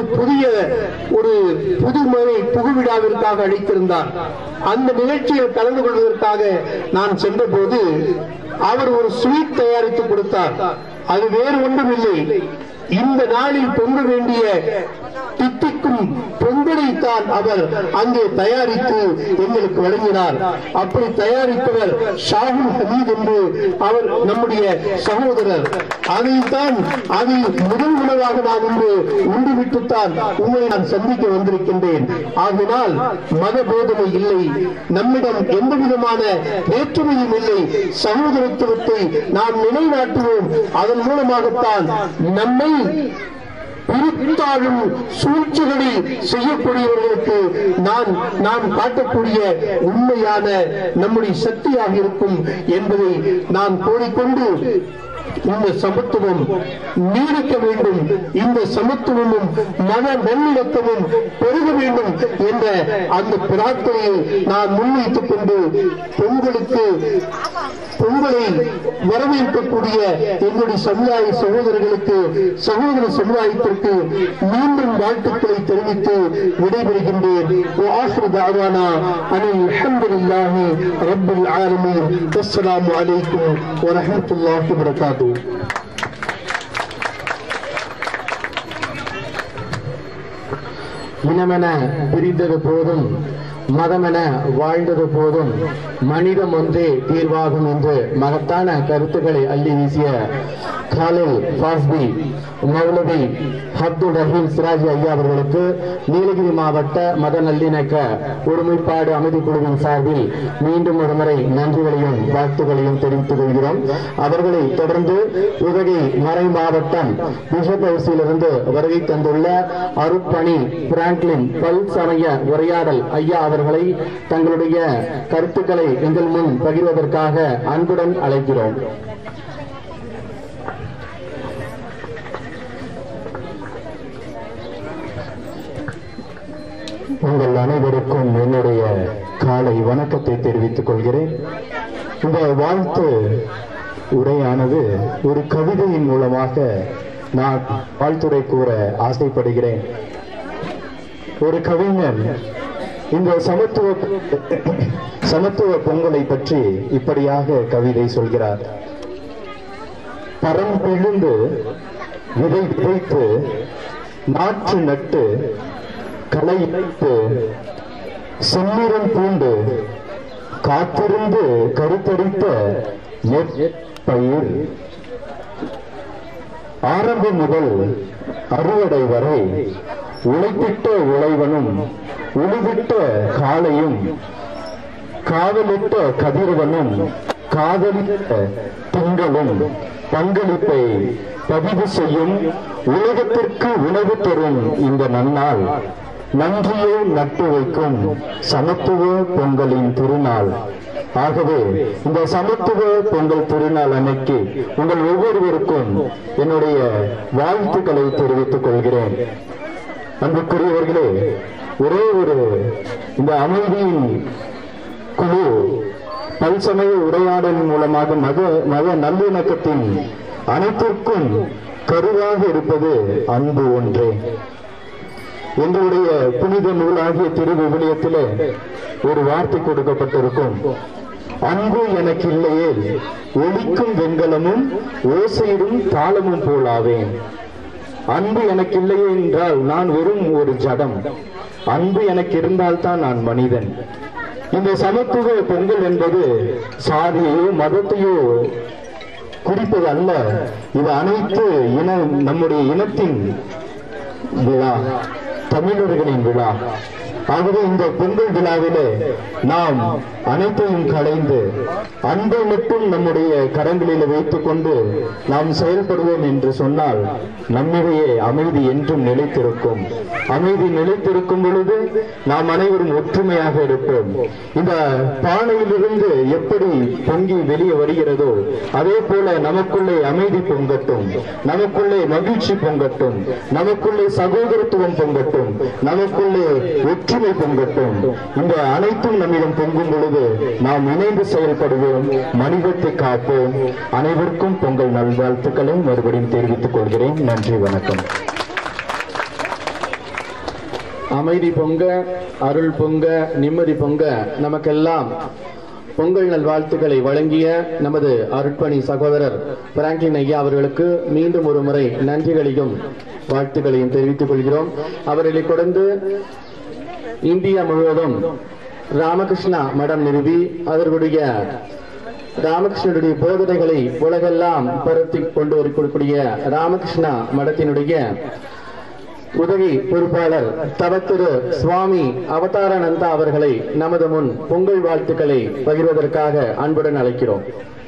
புதுமறை புகுவிழாவிற்காக அழைத்திருந்தார். அந்த நிகழ்ச்சியில் கலந்து கொள்வதற்காக நான் சென்ற போது அவர் ஒரு ஸ்வீட் தயாரித்து கொடுத்தார். அது வேறு ஒன்றும் இல்லை, இந்த நாளில் பொங்க வேண்டிய தித்திக்கும் பொங்கலைத்தான் அவர் அங்கே தயாரித்து எங்களுக்கு வழங்கினார். அப்படி தயாரித்தவர் ஷாஹுல் ஹமீத் என்று அவர் நம்முடைய சகோதரர். அதை முதல் உணவாக நான் இன்று உண்டுவிட்டுத்தான் உங்களை நான் சந்திக்க வந்திருக்கின்றேன். ஆகினால் மத போதனை இல்லை, நம்மிடம் எந்த விதமான வேற்றுமையும் இல்லை. சகோதரத்துவத்தை நாம் நிலைநாட்டுவோம். அதன் மூலமாகத்தான் நம்மை பிரித்தாளும் சூழ்ச்சிகளை செய்யக்கூடியவர்களுக்கு நாம் காட்டக்கூடிய உண்மையான நம்முடைய சக்தியாக இருக்கும் என்பதை நான் கோரிக்கொண்டு இந்த சமத்துவம் நீடிக்க வேண்டும், இந்த சமத்துவமும் மன நல்லிணக்கமும் பெருக வேண்டும் என்ற அந்த பிரார்த்தனையை நான் முன்வைத்துக் கொண்டு பொங்கலை வரவேற்கக்கூடிய எங்களுடைய சமுதாய சகோதர சமுதாயத்திற்கு மீண்டும் வாழ்த்துக்களை தெரிவித்து விடைபெறுகின்றேன். அல்ஹம்துலில்லாஹி ரப்பில் ஆலமீன். அஸ்ஸலாமு அலைக்கும் வரஹ்மத்துல்லாஹி வபரகாத்துஹு. இனமென பிரிந்தது போதும் மதமென வாழ்ந்தது போதும் மனிதம் ஒன்றே தீர்வாகும் என்று மகத்தான கருத்துக்களை அள்ளி வீசிய காலில் ஃபாஸ்பி மௌலவி அப்துல் ரஹீம் சிராஜி ஐயா அவர்களுக்கு நீலகிரி மாவட்ட மத நல்லிணக்க ஒருமைப்பாடு அமைதி குழுவின் சார்பில் மீண்டும் ஒருமுறை நன்றிகளையும் வாழ்த்துக்களையும் தெரிவித்துக் கொள்கிறோம். அவர்களை தொடர்ந்து உதகை மறை மாவட்டம் பிஷப் ஹவுஸிலிருந்து வருகை தந்துள்ள அருட்பணி பிராங்க்லின் பல் சமய உரையாடல் ஐயா அவர்களை தங்களுடைய கருத்துக்களை எங்கள் முன் பகிர்வதற்காக அன்புடன் அழைக்கிறோம். உங்கள் அனைவருக்கும் என்னுடைய காலை வணக்கத்தை தெரிவித்துக் கொள்கிறேன். இந்த வாழ்த்து உரையானது ஒரு கவிதையின் மூலமாக நான் வாழ்த்துரை கூற ஆசைப்படுகிறேன். ஒரு கவிஞர் இந்த சமத்துவ பொங்கலை பற்றி இப்படியாக கவிதை சொல்கிறார். பரம் பிழிந்து விதை விதைத்து நாற்று நட்டு களை வைத்து செந்நிறம் பூண்டு காத்திருந்து கருத்தரித்த நெற்பயிர் ஆரம்பம் முதல் அறுவடை வரை உழைத்திட்ட உழைவனும் உழுவிட்ட காளையும் காவலிட்ட கதிரவனும் காதலித்த திங்களும் பங்களிப்பை பதிவு செய்யும் உலகத்திற்கு உணவு தரும் இந்த நன்னாள் நன்றியை நட்டு வைக்கும் சமத்துவ பொங்கலின் திருநாள். ஆகவே இந்த சமத்துவ பொங்கல் திருநாள் அன்னைக்கு உங்கள் ஒவ்வொருவருக்கும் என்னுடைய வாழ்த்துக்களை தெரிவித்துக் கொள்கிறேன். அன்புக்குரியவர்களே, ஒரே ஒரு இந்த அமைதியின் குழு பல்சமய உரையாடல் மூலமாக மத நல்லிணக்கத்தின் அனைத்திற்கும் கருவாக இருப்பது அன்பு ஒன்றே. எங்களுடைய புனித நூலாகிய திருவிவிலியத்திலே ஒரு வார்த்தை கொடுக்கப்பட்டிருக்கும், அன்பு எனக்கு இல்லையே ஒலிக்கும் வெண்கலமும் ஓசையிடும் தாளமும் போலாவேன். அன்பு எனக்கு இல்லையே என்றால் நான் வெறும் ஒரு ஜடம், அன்பு எனக்கு இருந்தால்தான் நான் மனிதன். இந்த சமத்துவ பொங்கல் என்பது சாதியையோ மதத்தையோ குறிப்பது அல்ல. இது அனைத்து நம்முடைய இனத்தின் விழா, தமிழர்களின் விழா. ஆகவே இந்த பொங்கல் விழாவிலே நாம் அனைத்தையும் களைந்து அன்பை மட்டும் நம்முடைய கரங்களில் வைத்துக் கொண்டு நாம் செயல்படுவோம் என்று சொன்னால் நம்மிடையே அமைதி என்றும் நிலைத்திருக்கும். அமைதி நிலைத்திருக்கும் பொழுது நாம் அனைவரும் ஒற்றுமையாக இருப்போம். இந்த பானையிலிருந்து எப்படி பொங்கி வெளியே வருகிறதோ அதே போல நமக்குள்ளே அமைதி பொங்கட்டும், நமக்குள்ளே மகிழ்ச்சி பொங்கட்டும், நமக்குள்ளே சகோதரத்துவம் பொங்கட்டும், நமக்குள்ளே ஒற்றுமை பொங்கட்டும். இந்த அனைத்தும் நம்மிடம் பொங்கும் பொழுது நாம் இணைந்து செயல்படுவோம், மனிதத்தை காப்போம். அனைவருக்கும் பொங்கல் நல்வாழ்த்துக்களை மறுபடியும் தெரிவித்துக் கொள்கிறேன். நன்றி, வணக்கம். அமைதி பொங்க, அருள் பொங்க, நிம்மதி பொங்க, நமக்கெல்லாம் பொங்கல் நல்வாழ்த்துக்களை வழங்கிய நமது அருட்பணி சகோதரர் பிராங்க்லின் ஐயா அவர்களுக்கு மீண்டும் ஒரு முறை நன்றிகளையும் வாழ்த்துக்களையும் தெரிவித்துக் கொள்கிறோம். அவர்களை தொடர்ந்து இந்தியா முழுவதும் ராமகிருஷ்ணா மடம் நிறுவி அவர்களுடைய ராமகிருஷ்ணனுடைய போதனைகளை உலகெல்லாம் பரத்தி கொண்டு வரக்கூடிய ராமகிருஷ்ணா மடத்தினுடைய உதவி பொறுப்பாளர் தவத்திரு சுவாமி அவதாரானந்தா அவர்களை நமது முன் பொங்கல் வாழ்த்துக்களை பகிர்வதற்காக அன்புடன் அழைக்கிறோம்.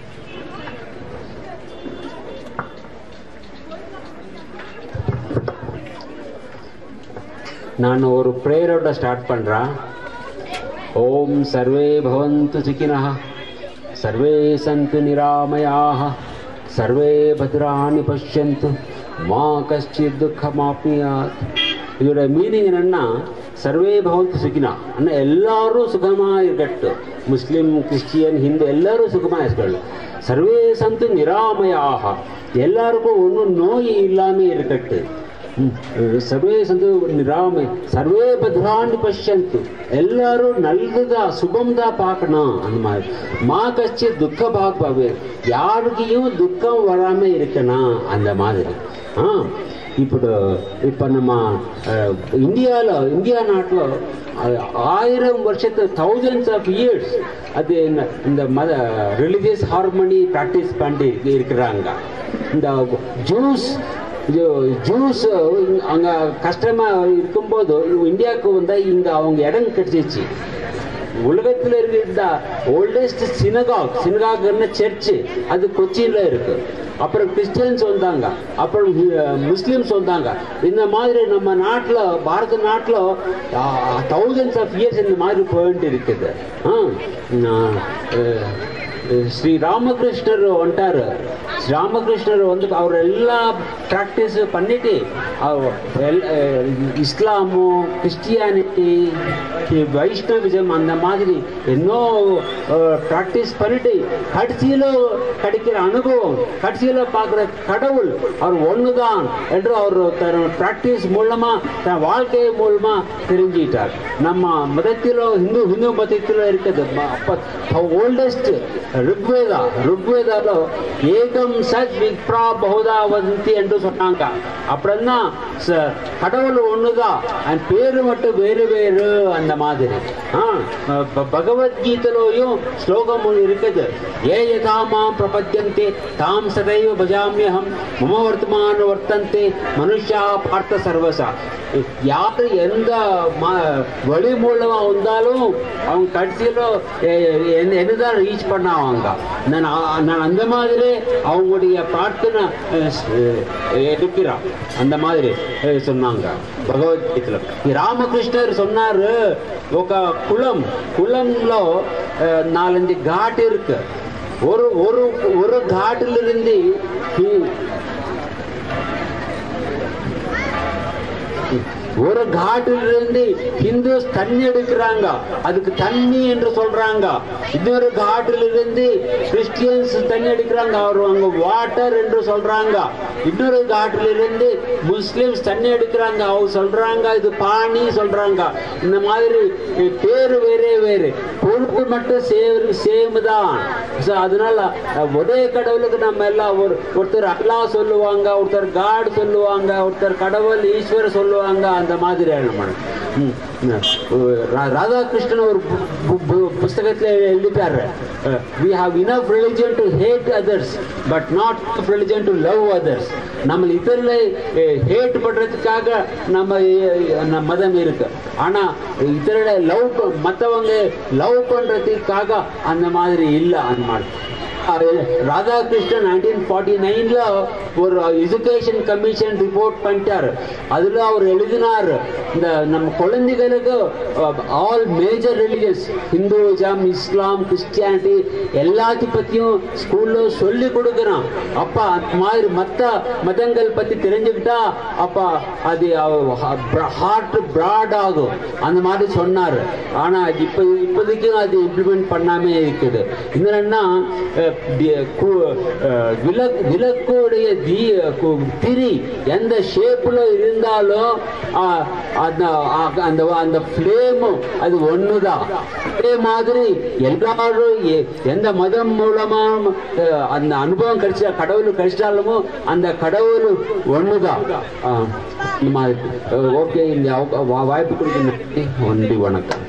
நான் ஒரு பிரேயரோட ஸ்டார்ட் பண்றேன். ஓம் சர்வே பவந்து சுகினஹ, சர்வே சந்து நிராமயாஹ, சர்வே பத்ராணி பஷ்யந்து, மா கஷ்டித் துக்கமாப்னுயாத். இதோட மீனிங் என்னன்னா, சர்வே பவந்து சுகினா அண்ணா எல்லாரும் சுகமா இருக்கட்டும். முஸ்லிம், கிறிஸ்டியன், ஹிந்து எல்லாரும் சுகமா இருக்கட்டும். சர்வே சந்து நிராமயாக எல்லாருக்கும் ஒன்றும் நோய் இல்லாம இருக்கட்டும். சர்வே சந்து நிராமை, சர்வே பத்ராணி பஷ்யந்து எல்லாரும் நல்லதா சுபம்தா பார்க்கணும். அந்த மாதிரி மா கஷ்டி துக்க பாக்பாவே யாருக்கையும் துக்கம் வராம இருக்கணும். அந்த மாதிரி இப்போ நம்ம இந்தியா நாட்டில் 1000 வருஷத்து thousands of years அது இந்த மத ரிலிஜியஸ் ஹார்மனி ப்ராக்டிஸ் பண்ணி இருக்கிறாங்க. இந்த ஜூஸ் அங்கே கஷ்டமாக இருக்கும்போது இந்தியாவுக்கு வந்தால் இங்கே அவங்க இடம் கிடைச்சிச்சு. உலகத்தில் இருக்கிற ஓல்டஸ்ட் சினகாக்னு சர்ச்சு அது கொச்சியில் இருக்கு. அப்புறம் கிறிஸ்டியன்ஸ் வந்தாங்க, அப்புறம் முஸ்லிம்ஸ் வந்தாங்க. இந்த மாதிரி நம்ம நாட்டில், பாரத நாட்டில் thousands of years இந்த மாதிரி போயிட்டு இருக்குது. ஸ்ரீ ராமகிருஷ்ணர் வந்துட்டாரு. ராமகிருஷ்ணர் வந்து அவர் எல்லா ப்ராக்டிஸ் பண்ணிட்டு இஸ்லாமு, கிறிஸ்டியானிட்டி, வைஷ்ணவிசம் அந்த மாதிரி இன்னும் ப்ராக்டிஸ் பண்ணிட்டு கடைசியில் கிடைக்கிற அனுபவம், கடைசியில் பார்க்குற கடவுள் அவர் ஒன்றுதான் என்று அவர் தன் ப்ராக்டிஸ் மூலமா, தன் வாழ்க்கை மூலமா தெரிஞ்சிட்டார். நம்ம மதத்தில், ஹிந்து மதத்தில் இருக்குது ஓல்டஸ்ட் ருக்வேதால ஏகம் சச் விப்ரா பகுதா வதந்தி என்று சொன்னாங்க. அப்புறம் தான் கடவுள் ஒண்ணுதான், அந்த பேரு மட்டும் வேறு வேறு அந்த மாதிரி. பகவத்கீதையிலும் ஸ்லோகம் இருக்குது, ஏ யதா மாம் பிரபத்யந்தே தாம் சதைவ பஜாமியகம் மம வர்த்தமான வர்த்தந்தே மனுஷா பார்த்த சர்வசா. யாரு எந்த வழி மூலமா வந்தாலும் அவங்க கடைசியில என்னதான் ரீச் பண்ணாங்க. நான் அந்த மாதிரி அவங்களுடைய பிரார்த்தனை எடுக்கிறான் அந்த மாதிரி சொன்னாங்க பகவத்கீதையில. ராமகிருஷ்ணர் சொன்னாரு, ఒక కులంలో 4-5 ఘాట్ இருக்கு. ஒரு घाட்டில் இருந்து ஒரு घाட்டிலிருந்து ஹிந்துஸ் தண்ணி எடுக்கிறாங்க, அதுக்கு தண்ணி என்று சொல்றாங்க. இன்னொரு घाட்டிலிருந்து கிறிஸ்டியன்ஸ் தண்ணி எடுக்கிறாங்க, அவங்க வாட்டர் என்று சொல்றாங்க. இன்னொரு घाட்டிலிருந்து முஸ்லிம்ஸ் தண்ணி எடுக்கிறாங்க, அவங்க சொல்றாங்க இது பானி சொல்றாங்க. இந்த மாதிரி பேரு வேறே வேறு, பொறுப்பு மட்டும் சேம் தான். அதனால ஒரே கடவுளுக்கு நம்ம எல்லாம் ஒருத்தர் அல்லா சொல்லுவாங்க, ஒருத்தர் காட் சொல்லுவாங்க, ஒருத்தர் கடவுள் ஈஸ்வர் சொல்லுவாங்க. அந்த மாதிரி ராதாகிருஷ்ணன் ஒரு புஸ்தகத்தில் எழுதிட்டாரு, we have enough religion to hate others but not enough religion to love others. நம்ம இதெல்ல ஹேட் பண்றதுக்காக நம்ம மதம் இருக்கு, ஆனா இதர லவ் மத்தவங்க லவ் பண்றதுக்காக அந்த மாதிரி இல்ல. அந்த மாதிரி ராதாகிருஷ்ணன் 1949ல ஒரு எஜுகேஷன் கமிஷன் ரிப்போர்ட் பண்ணிட்டாரு. அதுல அவர் எழுதினார், இந்த நம்ம குழந்தைகளுக்கு all major religions Hinduism, Islam, Christianity எல்லாத்தையும் பத்தியும் ஸ்கூல்ல சொல்லி கொடுக்கறான். அப்ப அந்த மாதிரி மத்த மதங்கள் பத்தி தெரிஞ்சுக்கிட்டா அப்ப அது ஹார்ட் பிராட் ஆகும் அந்த மாதிரி சொன்னாரு. ஆனா இப்போதைக்கு அது இம்ப்ளிமெண்ட் பண்ணாமே இருக்குது. என்னன்னா விளக்குடைய திரி எந்த ஷேப்ல இருந்தாலும் அந்த ஃப்ளேமும் அது ஒண்ணுதான். அதே மாதிரி எல்லாரும் எந்த மதம் மூலமா அந்த அனுபவம் கிடைச்சா கடவுள் கிடைச்சாலும் அந்த கடவுள் ஒண்ணுதான். இந்த மாதிரி ஓகே, இந்த வாய்ப்பு கொடுக்க நன்றி, வணக்கம்.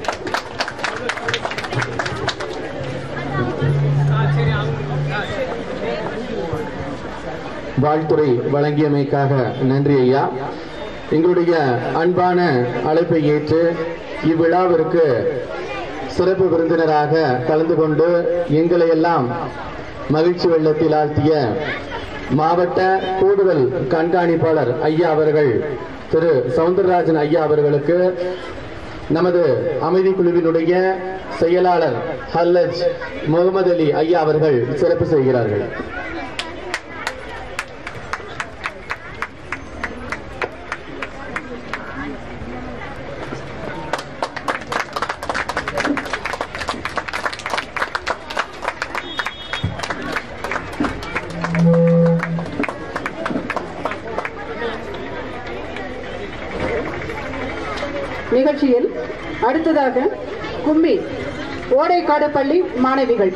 வாழ்த்துறை வழங்கியமைக்காக நன்றி ஐயா. எங்களுடைய அன்பான அழைப்பை ஏற்று இவ்விழாவிற்கு சிறப்பு விருந்தினராக கலந்து கொண்டு எங்களை எல்லாம் மகிழ்ச்சி வெள்ளத்தில் ஆழ்த்திய மாவட்ட கூடுதல் கண்காணிப்பாளர் ஐயா அவர்கள் திரு சவுந்தரராஜன் ஐயா அவர்களுக்கு நமது அமைதி குழுவினுடைய செயலாளர் ஹல்லஜ் முகமது அலி ஐயா அவர்கள் சிறப்பு செய்கிறார்கள். நிகழ்ச்சியில் அடுத்ததாக கும்மி ஓடைக்காடு பள்ளி மாணவிகள்.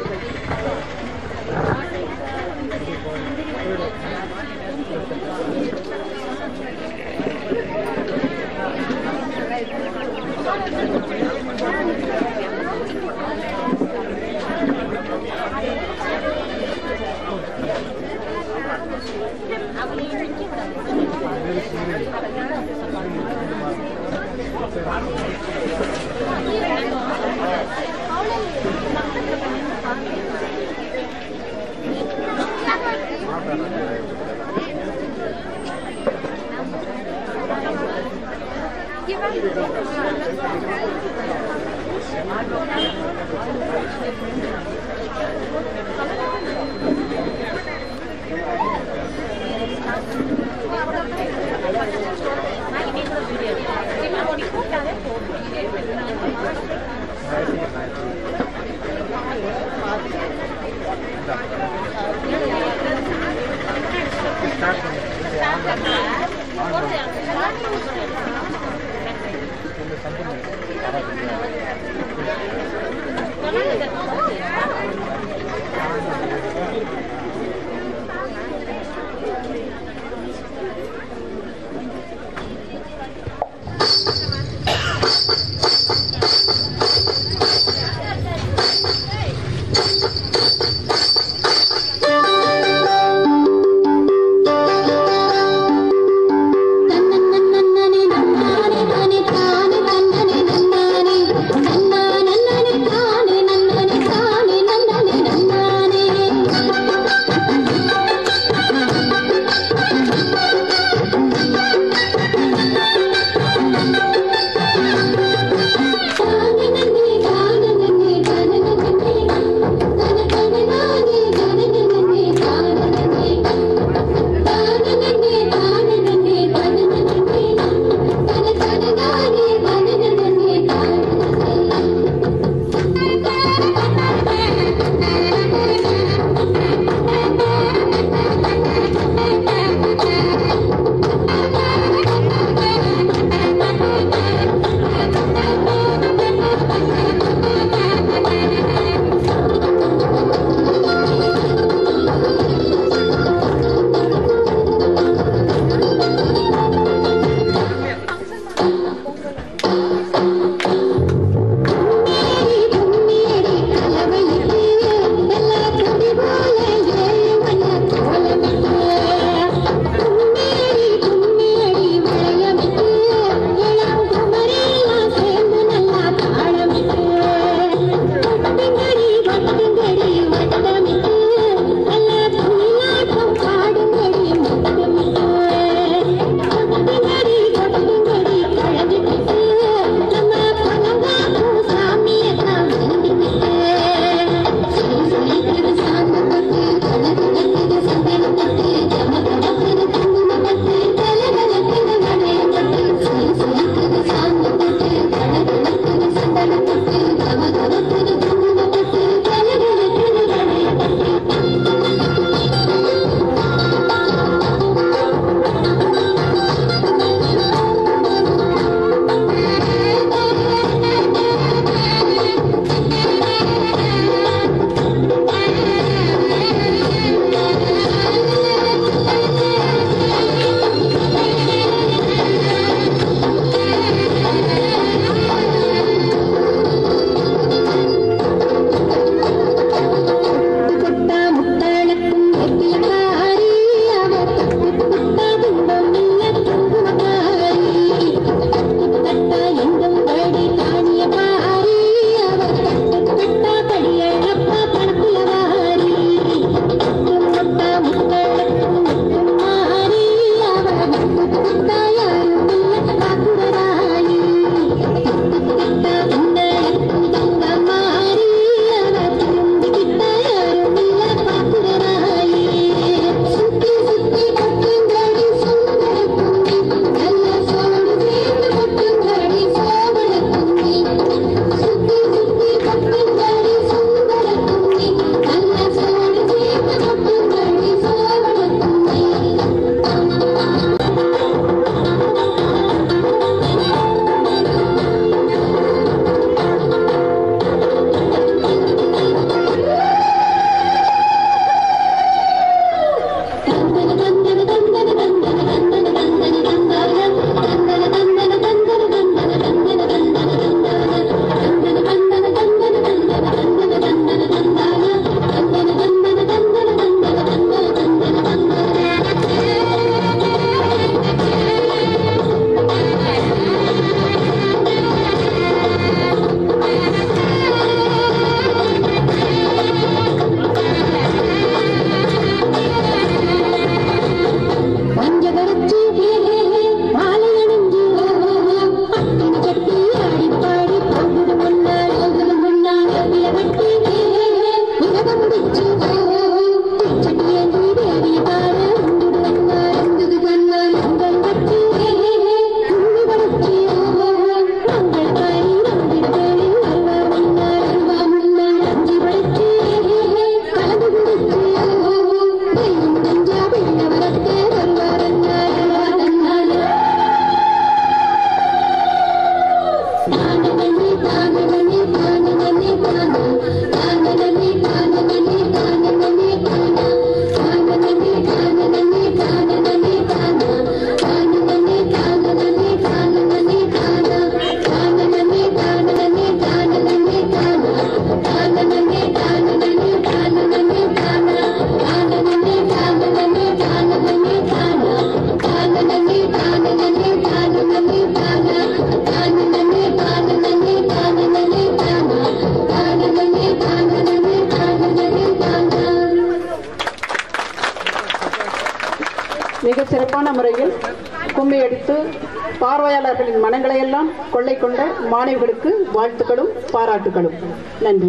மிக சிறப்பான முறையில் கும்மி அடித்து பார்வையாளர்களின் மனங்களை எல்லாம் கொள்ளை கொண்ட மாணவிகளுக்கு வாழ்த்துக்களும் பாராட்டுகளும். நன்றி.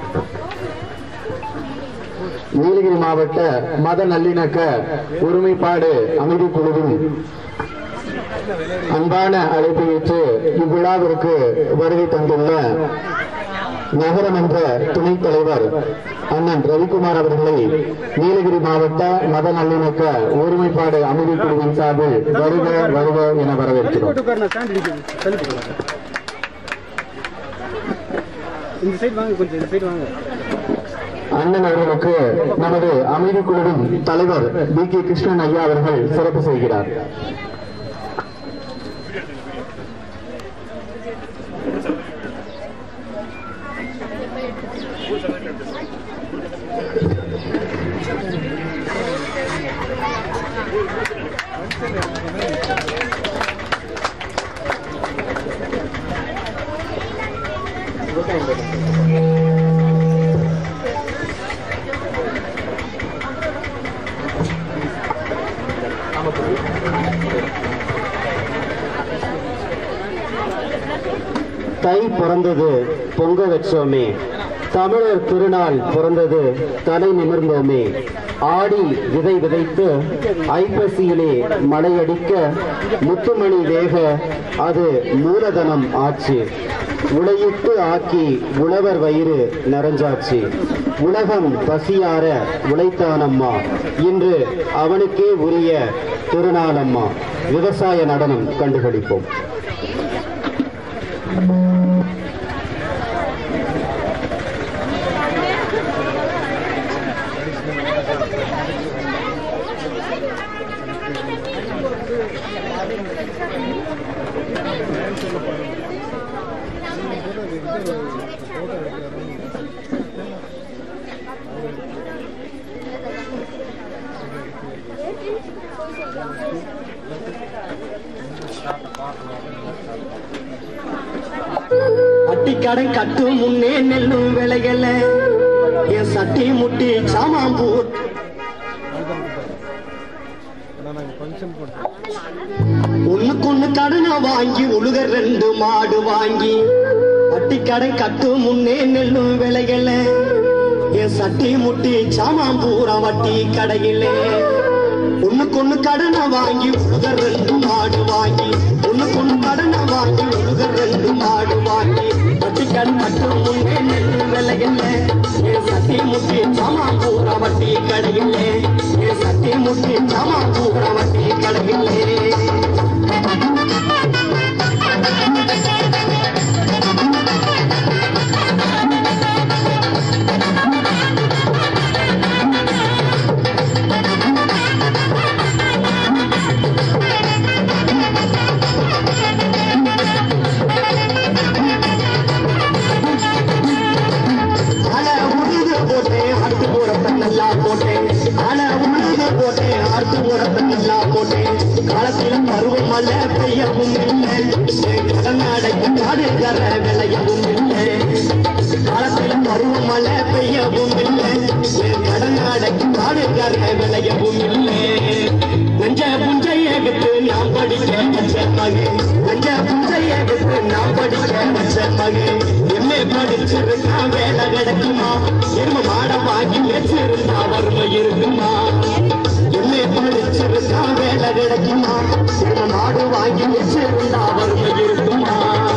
நீலகிரி மாவட்ட மத நல்லிணக்க ஒருமைப்பாடு அமைதி குழுவின் அன்பான அழைப்பை ஏற்று இவ்விழாவிற்கு வருகை தந்துள்ள நகரமன்ற துணைத் தலைவர் அண்ணன் ரவிக்குமார் அவர்களை நீலகிரி மாவட்ட மத நல்லிணக்க ஒருமைப்பாடு அமைதி குழுவின் சார்பில் வருக வருக என வரவேற்கிறோம். அண்ணன் அவர்களுக்கு நமது அமைதி குழுவின் தலைவர் B.K. கிருஷ்ணன் ஐயா அவர்கள் சிறப்பு செய்கிறார். தை பிறந்தது பொங்க வச்சோமே, தமிழர் திருநாள் பிறந்தது தலை நிமிர்ந்தோமே, ஆடி விதை விதைத்து ஐப்பசியிலே மழையடிக்க முத்துமணி வேக அது மூலதனம் ஆச்சு, உழையிட்டு ஆக்கி உழவர் வயிறு நிறைஞ்சாச்சு, உலகம் பசியார உழைத்தானம்மா, இன்று அவனுக்கே உரிய திருநாளம்மா. விவசாய நடனம் கண்டுபிடிப்போம். அட்டிக்கடை கட்டும் முன்னே நெல்லும் விளையல, என் சட்டி முட்டி சாமாம்பூர் ஒண்ணுக்கு கடனை வாங்கி உழுக 2 மாடு வாங்கி, அட்டிக்கடை கட்டும் முன்னே நெல்லும் விளையல, என் சட்டி முட்டி சாமாம்பூரா வட்டி கடையிலே, ஒண்ணுக்கு கடனை வாங்கி உழுக 2 மாடு வாங்கி, ஒண்ணுக்கு கடனை வாங்கி உழுக 2 மாடு வாங்கி, வட்டிக்கடை கட்டும் முன்னே நெல் விலையில்ல, என் சட்டி முட்டி சாமாம்பூரா வட்டி கடையிலே, என் சட்டி முட்டி சாமாம்பூரா வட்டி கடையிலே. காலத்திலும் பருவம் அல்ல பெய்யவும் இல்லை, கடனாடைக்கும் காடுகிற விளையவும் இல்லை, காலத்திலும் பருவம் அல்ல பெய்யவும் இல்லை, கடனாடைக்கும் காடுகிற விளையவும் இல்லை. நஞ்ச புஞ்சையை விட்டு நாம் படிக்க வச்ச மகன், நஞ்ச புஞ்சையை விட்டு நாம் படிக்க வச்ச மகன், எம்ஏ படிச்சிருந்தா வேலை கிடைக்குமா, எரும மாட வாங்கி வச்சிருந்தா வறுமை இருக்குமா, எம்ஏ படிச்சிருந்தா வேலை கிடைக்குமா, எரும மாடு வாங்கி வச்சிருந்தா வறுமை இருக்குமா.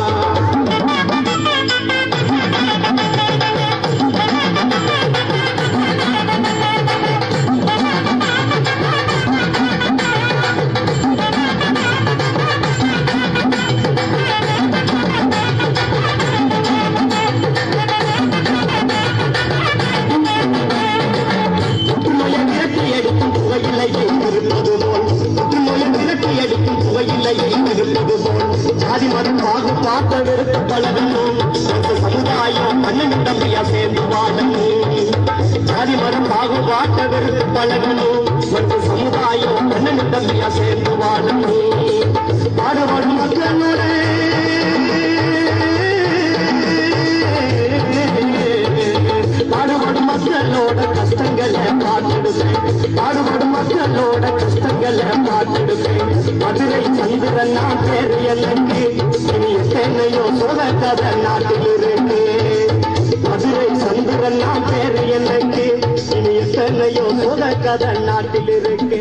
ஜாதி மதம் பாகுபாட்ட வெறுத்து பழகணும், சமுதாயம் அண்ணன் தம்பியா சேர்ந்து வாழணும், ஜாதி மதம் பாகுபாட்ட வெறுத்து பழகணும், சமுதாயம் அண்ணன் தம்பியா சேர்ந்து வாழணும். பாடுபடும் மக்களோட பாடுபடும் மக்களோட கஷ்டங்களை பார்த்து காத்தெடுப்பேன் பாடுபடும் மக்களோட கஷ்டங்களை பார்த்துடுப்பேன் மதுரை சந்திரன் நான் பேரு எனக்கு இனி எத்தனையோ சொல்ல கதை நாட்டில் இருக்கு மதுரை சந்திரன் நான் பேரு எனக்கு இனி எத்தனையோ சொல்ல கதை நாட்டில் இருக்கு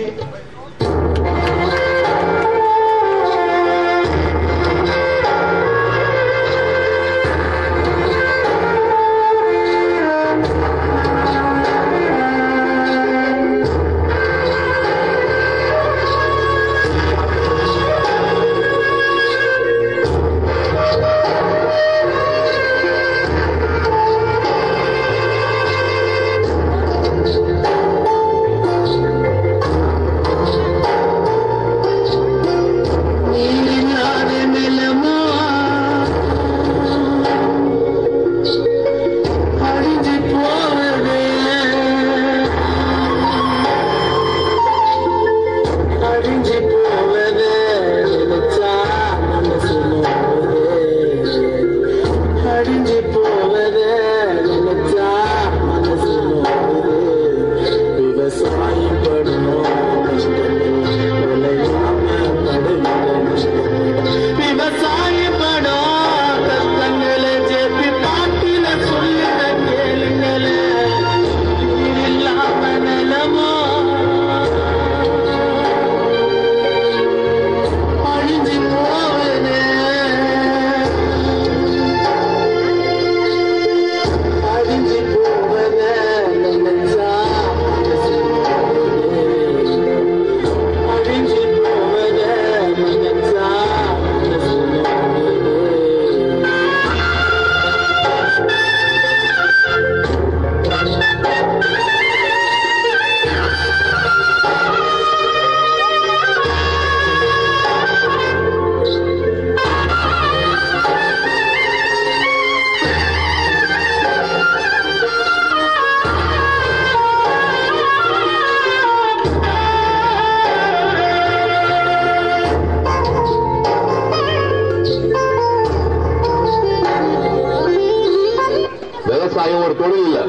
ஒரு தொழில் இல்ல.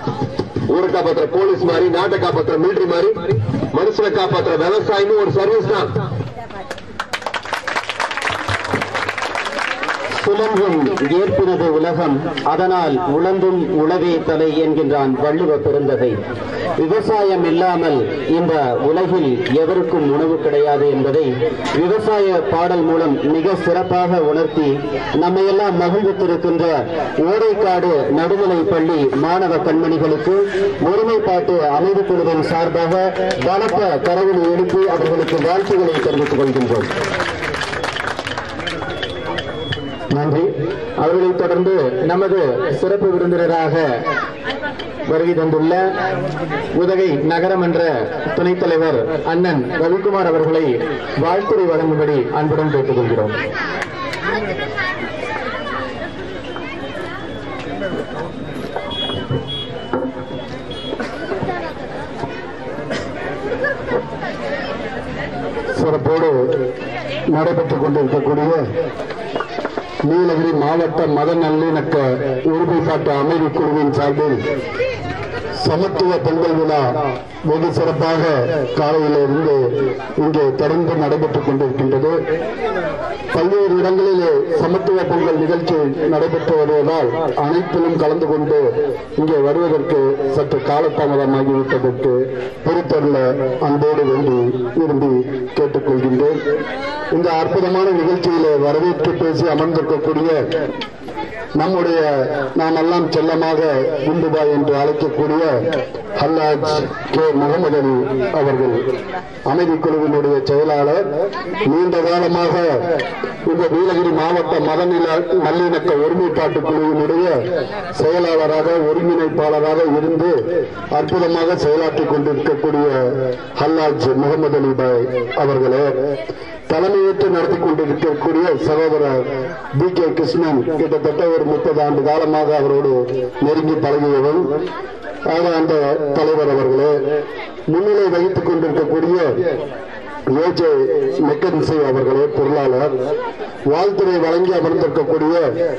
ஊரை காப்பாத்துற போலீஸ் மாதிரி, நாட்டை காப்பாத்துற மிலிட்டரி மாதிரி, மனுஷனை காப்பாத்துற விவசாயம் ஒரு சர்வீஸ் தான். சுழன்றும் ஏற்பினது உலகம், அதனால் உழந்தும் உழவே தலை என்கின்றான் வள்ளுவ பெருந்தகை. விவசாயம் இல்லாமல் இந்த உலகில் எவருக்கும் உணவு கிடையாது என்பதை விவசாய பாடல் மூலம் மிக சிறப்பாக உணர்த்தி நம்மையெல்லாம் மகிழ்வித்திருக்கின்ற ஓடைக்காடு நடுநிலை பள்ளி மாணவ கண்மணிகளுக்கு ஒருமைப்பாட்டு அமைதி குழுவின் சார்பாக பலத்த கரவொலி எழுப்பி அவர்களுக்கு வாழ்த்துக்களை தெரிவித்துக் கொள்கின்றோம். நன்றி. அவர்களைத் தொடர்ந்து நமது சிறப்பு விருந்தினராக வருகை தந்துள்ள உதகை நகரமன்ற துணைத் தலைவர் அண்ணன் ரவிக்குமார் அவர்களை வாழ்த்துரை வழங்கும்படி அன்புடன் கேட்டுக் கொள்கிறோம். சிறப்போடு நடைபெற்றுக் கொண்டிருக்கக்கூடிய நீலகிரி மாவட்ட மத நல்லிணக்க ஒருமைப்பாட்டு அமைதி குழுவின் சார்பில் சமத்துவ பொங்கல் விழா வெகு சிறப்பாக காலையிலிருந்து இங்கே தொடர்ந்து நடைபெற்றுக் கொண்டிருக்கின்றது. பல்வேறு இடங்களிலே சமத்துவ பொங்கல் நிகழ்ச்சி நடைபெற்று வருவதால் அனைத்திலும் கலந்து கொண்டு இங்கே வருவதற்கு சற்று காலதாமதமாகிவிட்டதற்கு பொறுத்தருள அன்போடு வேண்டி விரும்பி கேட்டுக்கொள்கின்றேன். இந்த அற்புதமான நிகழ்ச்சியிலே வரவேற்று பேசி அமர்ந்திருக்கக்கூடிய நம்முடைய நாம் எல்லாம் செல்லமாக குண்டுபாய் என்று அழைக்கக்கூடிய ஹல்லாஜ் கே முகமது அலி அவர்கள் அமைதி குழுவினுடைய செயலாளர், நீண்ட காலமாக இந்த நீலகிரி மாவட்ட மத நல்லிணக்க ஒருமைப்பாட்டு குழுவினுடைய செயலாளராக ஒருங்கிணைப்பாளராக இருந்து அற்புதமாக செயலாற்றிக் கொண்டிருக்கக்கூடிய ஹல்லாஜ் முகமது அலி பாய் அவர்களே, தலைமையேற்று நடத்தி கொண்டிருக்கக்கூடிய சகோதரர் பி கே கிருஷ்ணன், கிட்டத்தட்ட ஒரு 30 ஆண்டு காலமாக அவரோடு நெருங்கி பழகியவன் அந்த தலைவர் அவர்களே, முன்னிலை வகித்துக் கொண்டிருக்கக்கூடிய ஏஜே மெக்கன்சி அவர்களே பொருளாளர், வாழ்த்துறை வழங்கி அமர்ந்திருக்கக்கூடிய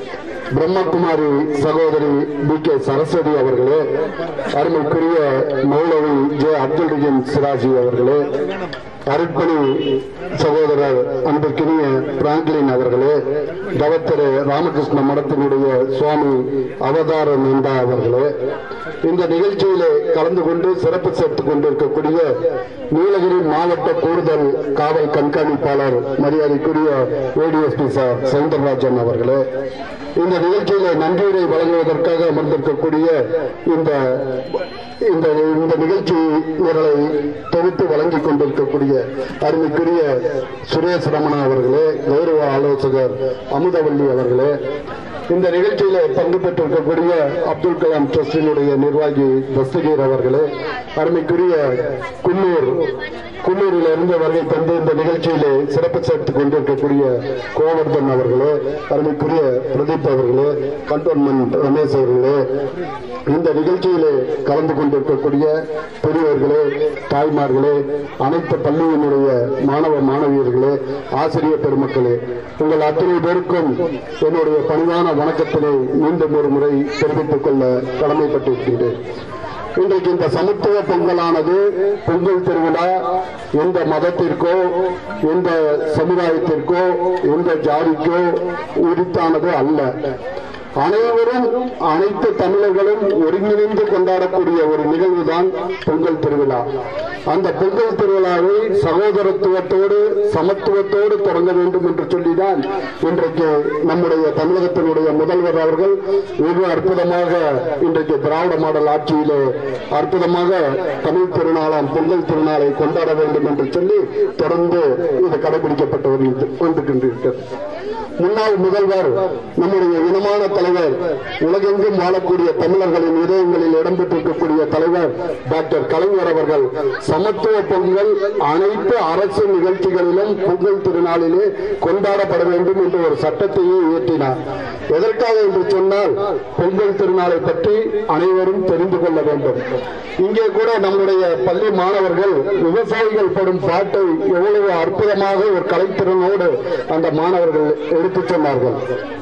பிரம்மகுமாரி சகோதரி B.K. சரஸ்வதி அவர்களே, அருமைக்குரிய மௌலவி J. அப்துல் ரஹீம் சிராஜி அவர்களே, அருட்பணி சகோதரர் அன்பிற்கினிய பிராங்க்லின் அவர்களே, தவத்திரு ராமகிருஷ்ண மடத்தினுடைய சுவாமி அவதார நந்தா அவர்களே, இந்த நிகழ்ச்சியிலே கலந்து கொண்டு சிறப்பு சேர்த்துக் கொண்டிருக்கக்கூடிய நீலகிரி மாவட்ட கூடுதல் காவல் கண்காணிப்பாளர் மரியாதைக்குரிய ADSP சார் சவுந்தரராஜன் அவர்களே, இந்த நிகழ்ச்சியிலே நன்றியுரை வழங்குவதற்காக அமர்ந்திருக்கக்கூடிய இந்த நிகழ்ச்சி நிரலை தொகுத்து வழங்கிக் கொண்டிருக்கக்கூடிய அருமைக்குரிய சுரேஷ் ரமணா அவர்களே, கௌரவ ஆலோசகர் அமுதவல்லி அவர்களே, இந்த நிகழ்ச்சியில பங்கு பெற்றிருக்கக்கூடிய அப்துல் கலாம் டிரஸ்டினுடைய நிர்வாகி தஸ்தகீர் அவர்களே, அருமைக்குரிய குன்னூரிலிருந்து வருகை தந்து இந்த நிகழ்ச்சியிலே சிறப்பு சேர்த்துக் கொண்டிருக்கக்கூடிய கோவர்தன் அவர்களே, அருமைக்குரிய பிரதீப் அவர்களே, கண்டோன்மெண்ட் ரமேஷ் அவர்களே, இந்த நிகழ்ச்சியிலே கலந்து கொண்டிருக்கக்கூடிய பெரியவர்களே, தாய்மார்களே, அனைத்து பள்ளியினுடைய மாணவ மாணவியர்களே, ஆசிரியர் பெருமக்களே, உங்கள் அத்தனை பேருக்கும் என்னுடைய பணிவான வணக்கத்தினை மீண்டும் ஒரு முறை தெரிவித்துக் கொள்ள கடமைப்பட்டிருக்கின்றேன். இன்றைக்கு இந்த சமத்துவ பொங்கலானது பொங்கல் திருவிழா எந்த மதத்திற்கோ எந்த சமுதாயத்திற்கோ எந்த ஜாதிக்கோ உரித்தானது அல்ல. அனைவரும் அனைத்து தமிழர்களும் ஒருங்கிணைந்து கொண்டாடக்கூடிய ஒரு நிகழ்வுதான் பொங்கல் திருவிழா. அந்த பொங்கல் திருவிழாவை சகோதரத்துவத்தோடு சமத்துவத்தோடு தொடங்க வேண்டும் என்று சொல்லிதான் இன்றைக்கு நம்முடைய தமிழகத்தினுடைய முதல்வர் அவர்கள் மிக அற்புதமாக இன்றைக்கு திராவிட மாடல் ஆட்சியிலே அற்புதமாக தமிழ் திருநாளாம் பொங்கல் திருநாளை கொண்டாட வேண்டும் என்று சொல்லி தொடர்ந்து இது கடைபிடிக்கப்பட்டு கொண்டிருக்கின்றது. முன்னாள் முதல்வர் நம்முடைய இனமான தலைவர், உலகெங்கும் வாழக்கூடிய தமிழர்களின் இதயங்களில் இடம்பெற்றிருக்கக்கூடிய தலைவர் டாக்டர் கலைஞர் அவர்கள் சமத்துவ பொங்கல் அனைத்து அரசு நிகழ்ச்சிகளிலும் பொங்கல் திருநாளிலே கொண்டாடப்பட வேண்டும் என்ற ஒரு சட்டத்தையே இயற்றினார். எதற்காக என்று சொன்னால், பொங்கல் திருநாளை பற்றி அனைவரும் தெரிந்து கொள்ள வேண்டும். இங்கே கூட நம்முடைய பள்ளி மாணவர்கள் விவசாயிகள் படும் பாட்டை எவ்வளவு அற்புதமாக ஒரு கலைத்திறனோடு அந்த மாணவர்கள் எடுத்துச் சொன்னார்கள்.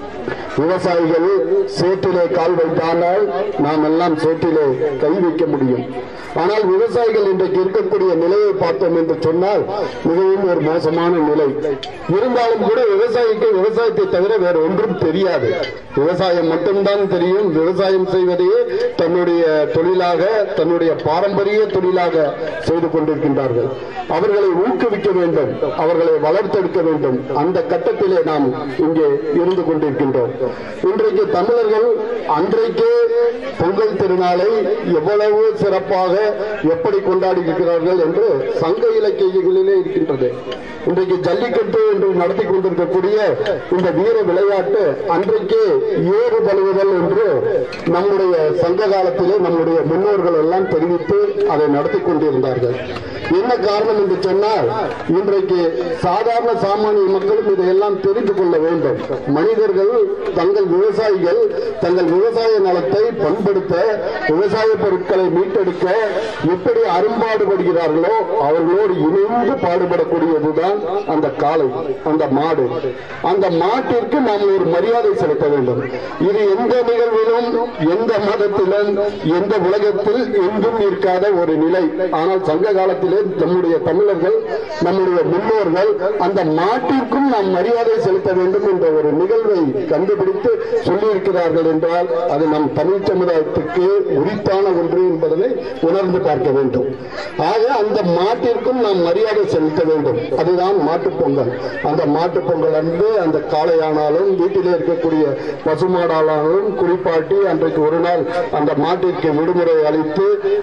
விவசாயிகள் சேற்றிலே கால் வைத்தானால் நாம் எல்லாம் சேற்றிலே கை வைக்க முடியும். ஆனால் விவசாயிகள் இன்றைக்கு இருக்கக்கூடிய நிலையை பார்த்தோம் என்று சொன்னால் மிகவும் ஒரு மோசமான நிலை. இருந்தாலும் கூட விவசாயிக்கு விவசாயத்தை தவிர வேற ஒன்றும் தெரியாது. விவசாயம் மட்டும்தான் தெரியும். விவசாயம் செய்வதையே தன்னுடைய தொழிலாக, தன்னுடைய பாரம்பரிய தொழிலாக செய்து கொண்டிருக்கின்றார்கள். அவர்களை ஊக்குவிக்க வேண்டும், அவர்களை வளர்த்தெடுக்க வேண்டும். அந்த கட்டத்திலே நாம் இங்கே இருந்து கொண்டிருக்கின்றோம். இன்றைக்கு தமிழர்கள் அன்றைக்கே பொங்கல் திருநாளை எவ்வளவு சிறப்பாக எப்படி கொண்டாடி இருக்கிறார்கள் என்று சங்க இலக்கியங்களிலே இருக்கின்றது. இன்றைக்கு ஜல்லிக்கட்டு என்று நடத்தி கொண்டிருக்கக்கூடிய இந்த வீர விளையாட்டு அன்றைக்கே ஏறு தழுவுதல் என்று நம்முடைய சங்க காலத்திலே நம்முடைய முன்னோர்கள் எல்லாம் தெரிவித்து அதை நடத்தி கொண்டிருந்தார்கள். என்ன காரணம் என்று சொன்னால், இன்றைக்கு சாதாரண சாமானிய மக்களும் இதையெல்லாம் தெரிந்து கொள்ள வேண்டும். மனிதர்கள் விவசாயிகள் தங்கள் விவசாய நலத்தை பண்படுத்த, விவசாய பொருட்களை மீட்டெடுக்க எப்படி அரும்பாடுபடுகிறார்களோ அவர்களோடு இணைந்து பாடுபடக்கூடியதுதான் அந்த காளை, அந்த மாடு. அந்த மாட்டிற்கு நாம் ஒரு மரியாதை செலுத்த வேண்டும். இது எந்த நிகழ்விலும், எந்த மதத்திலும், எந்த உலகத்தில் எங்கும் இருக்காத ஒரு நிலை. ஆனால் சங்க காலத்திலே நம்முடைய தமிழர்கள், நம்முடைய முன்னோர்கள் அந்த மாட்டிற்கும் நாம் மரியாதை செலுத்த வேண்டும் என்ற ஒரு நிகழ்வை கண்டுபிடித்து சொல்லியிருக்கிறார்கள் என்றால் அது நம் தமிழ் சமுதாயத்துக்கு உரித்தான ஒன்று என்பதனை உணர்ந்து பார்க்க வேண்டும். ஆக அந்த மாட்டிற்கும் நாம் மரியாதை செலுத்த வேண்டும். அதுதான் மாட்டுப் பொங்கல். அந்த மாட்டுப் பொங்கல் அன்று அந்த காளையானாலும் வீட்டிலே இருக்கக்கூடிய பசுமாடானாலும் குளிப்பாட்டி அன்றைக்கு ஒரு நாள் அந்த மாட்டிற்கு விடுமுறை அளித்து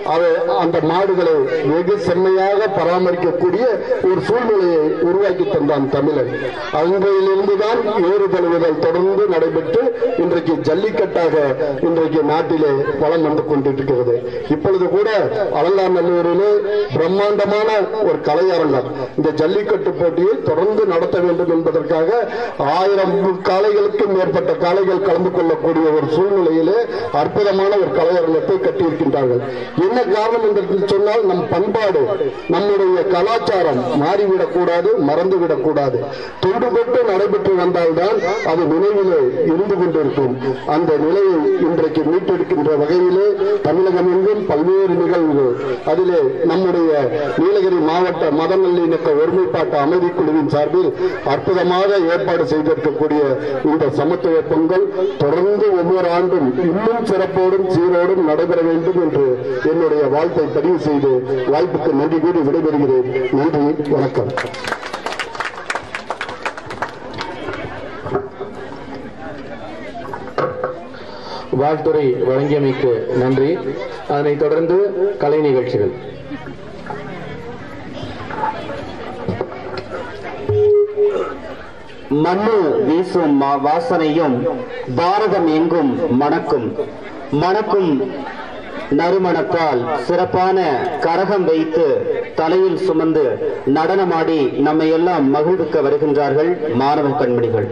அந்த மாடுகளை வெகு செம்மையாக பராமரிக்கக்கூடிய ஒரு சூழ்நிலையை உருவாக்கி தந்தான் தமிழர். அன்றையிலிருந்துதான் ஏறு தழுவுதல் தொடர்ந்து நடைபெற்று இன்றைக்கு ஜல்லிக்கட்டாக இன்றைக்கு நாட்டிலே வளம் வந்து கொண்டிருக்கிறது. இப்பொழுது கூட அலங்காநல்லூரிலே பிரம்மாண்டமான ஒரு கலையரங்கம் இந்த ஜல்லிக்கட்டு போட்டியை தொடர்ந்து நடத்த வேண்டும் என்பதற்காக 1000 காளைகளுக்கு மேற்பட்ட காளைகள் கலந்து கொள்ளக்கூடிய ஒரு சூழ்நிலையிலே அற்புதமான ஒரு கலையரங்கத்தை கட்டியிருக்கின்றார்கள். என்ன காரணம் என்று சொன்னால், நம் பண்பாடு, நம்முடைய கலாச்சாரம் மாறிவிடக்கூடாது, மறந்துவிடக்கூடாது. தொண்டுபட்டு நடைபெற்று வந்தால்தான் அது நினைவிலே இருந்து கொண்டிருக்கும். அந்த நிலையை இன்றைக்கு மீட்டெடுக்கின்ற வகையிலே தமிழகம் எங்கும் பல்வேறு நிகழ்வுகள், அதிலே நம்முடைய நீலகிரி மாவட்ட மத நல்லிணக்க ஒருமைப்பாட்டு அமைதி குழுவின் சார்பில் அற்புதமாக ஏற்பாடு செய்திருக்கக்கூடிய இந்த சமத்துவ பொங்கல் தொடர்ந்து ஒவ்வொரு ஆண்டும் இன்னும் சிறப்போடும் சீரோடும் நடைபெற வேண்டும் என்று என்னுடைய வாழ்த்தை பதிவு செய்து வாய்ப்புக்கு நன்றி கூறி விடைபெறுகிறேன். நன்றி, வணக்கம். வாழ்த்துறை வழங்கியமைக்கு நன்றி. அதனைத் தொடர்ந்து கலை நிகழ்ச்சிகள். மண்ணு வீசும் வாசனையும் பாரதம் எங்கும் மணக்கும் மணக்கும் நறுமணத்தால் சிறப்பான கரகம் வைத்து தலையில் சுமந்து நடனமாடி நம்மை எல்லாம் மகிழ்விக்க வருகின்றார்கள் மாணவ கண்மணிகள்.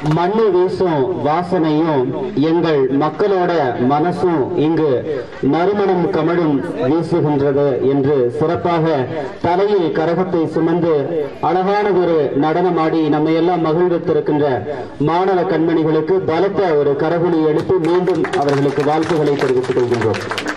மண்ணு வீசும் வாசனையும் எங்கள் மக்களோட மனசும் இங்கு நறுமணம் கமழும் வீசுகின்றது என்று சிறப்பாக தலையில் கரகத்தை சுமந்து அழகான ஒரு நடனமாடி நம்ம எல்லாம் மகிழ்வித்திருக்கின்ற மாணவ கண்மணிகளுக்கு பலத்த ஒரு கரகுலி எடுத்து மீண்டும் அவர்களுக்கு வாழ்த்துக்களை தெரிவித்துக் கொள்கின்றோம்.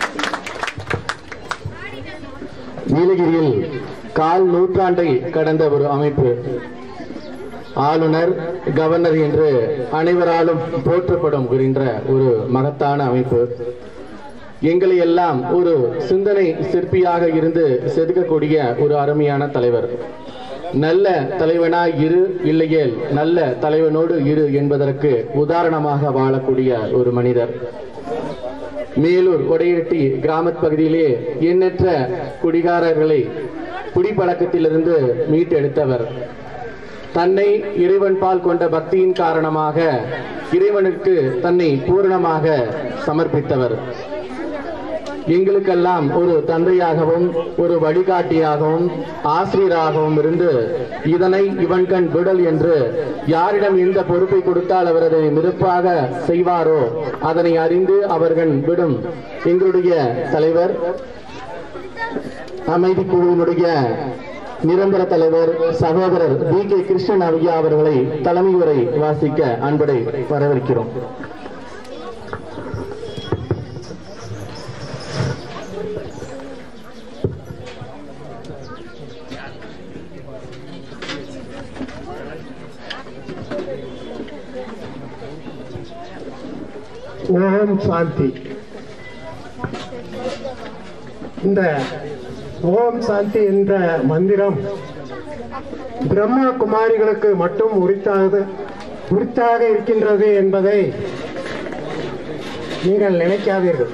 நீலகிரியில் கால் நூற்றாண்டை கடந்த ஒரு அமைப்பு. ஆளுநர், கவர்னர் என்று அனைவராலும் போற்றப்படும் ஒரு மகத்தான அமைப்பு. எங்களை எல்லாம் ஒரு சிந்தனை சிற்பியாக இருந்து செதுக்கக்கூடிய ஒரு அருமையான தலைவர். நல்ல தலைவனாய் இரு, இல்லையேல் நல்ல தலைவனோடு இரு என்பதற்கு உதாரணமாக வாழக்கூடிய ஒரு மனிதர். மேலூர் ஒடையட்டி கிராம பகுதியிலே எண்ணற்ற குடிகாரர்களை குடிப்பழக்கத்திலிருந்து மீட்டெடுத்தவர். தன்னை இறைவன் பால் கொண்ட பக்தியின் காரணமாக இறைவனுக்கு தன்னை பூரணமாக சமர்ப்பித்தவர். எங்களுக்கெல்லாம் ஒரு தந்தையாகவும் ஒரு வழிகாட்டியாகவும் ஆசிரியராகவும் இருந்து இதனை இவன் கண் விடல் என்று யாரிடம் எந்த பொறுப்பை கொடுத்தால் அவர் அதை மிருப்பாக செய்வாரோ அதனை அறிந்து அவர்கள் விடும் எங்களுடைய தலைவர், அமைதி குழுவினுடைய நிரந்தர தலைவர் சகோதரர் B.K. கிருஷ்ணன் ஐயா அவர்களை தலைமை உரை வாசிக்க அன்புடை வரவேற்கிறோம். ஓம் சாந்தி. இந்த ஓம் சாந்தி என்ற மந்திரம் பிரம்மா குமாரிகளுக்கு மட்டும் உரித்தாக இருக்கின்றது என்பதை நீங்கள் நினைக்காதீர்கள்.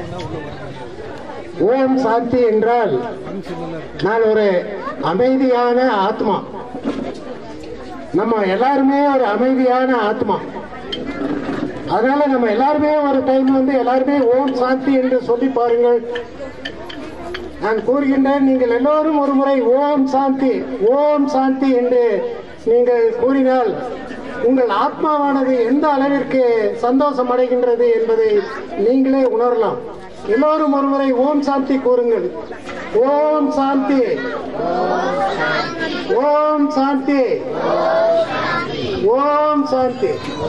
ஓம் சாந்தி என்றால் நான் ஒரு அமைதியான ஆத்மா. நம்ம எல்லாருமே ஒரு அமைதியான ஆத்மா. அதனால நம்ம எல்லாருமே ஒரு டைம் எல்லாருமே ஓம் சாந்தி என்று சொல்லி பாருங்கள். நான் கூறுகின்றேன், நீங்கள் எல்லோரும் ஒரு முறை ஓம் சாந்தி ஓம் சாந்தி என்று நீங்கள் கூறினால் உங்கள் ஆத்மாவானது எந்த அளவிற்கு சந்தோஷம் அடைகின்றது என்பதை நீங்களே உணரலாம். எல்லோரும் ஒரு முறை ஓம் சாந்தி கூறுங்கள். ஓம் சாந்தி ஓம் சாந்தி ஓம் சாந்தி.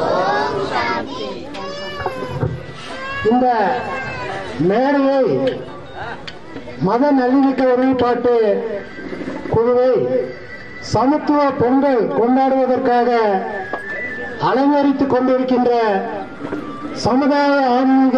இந்த மேடையை மத நல்லிணக்க ஒருமைப்பாட்டு குழுவை சமத்துவ பொங்கல் கொண்டாடுவதற்காக அலங்கரித்துக் கொண்டிருக்கின்ற சமுதாய ஆன்மீக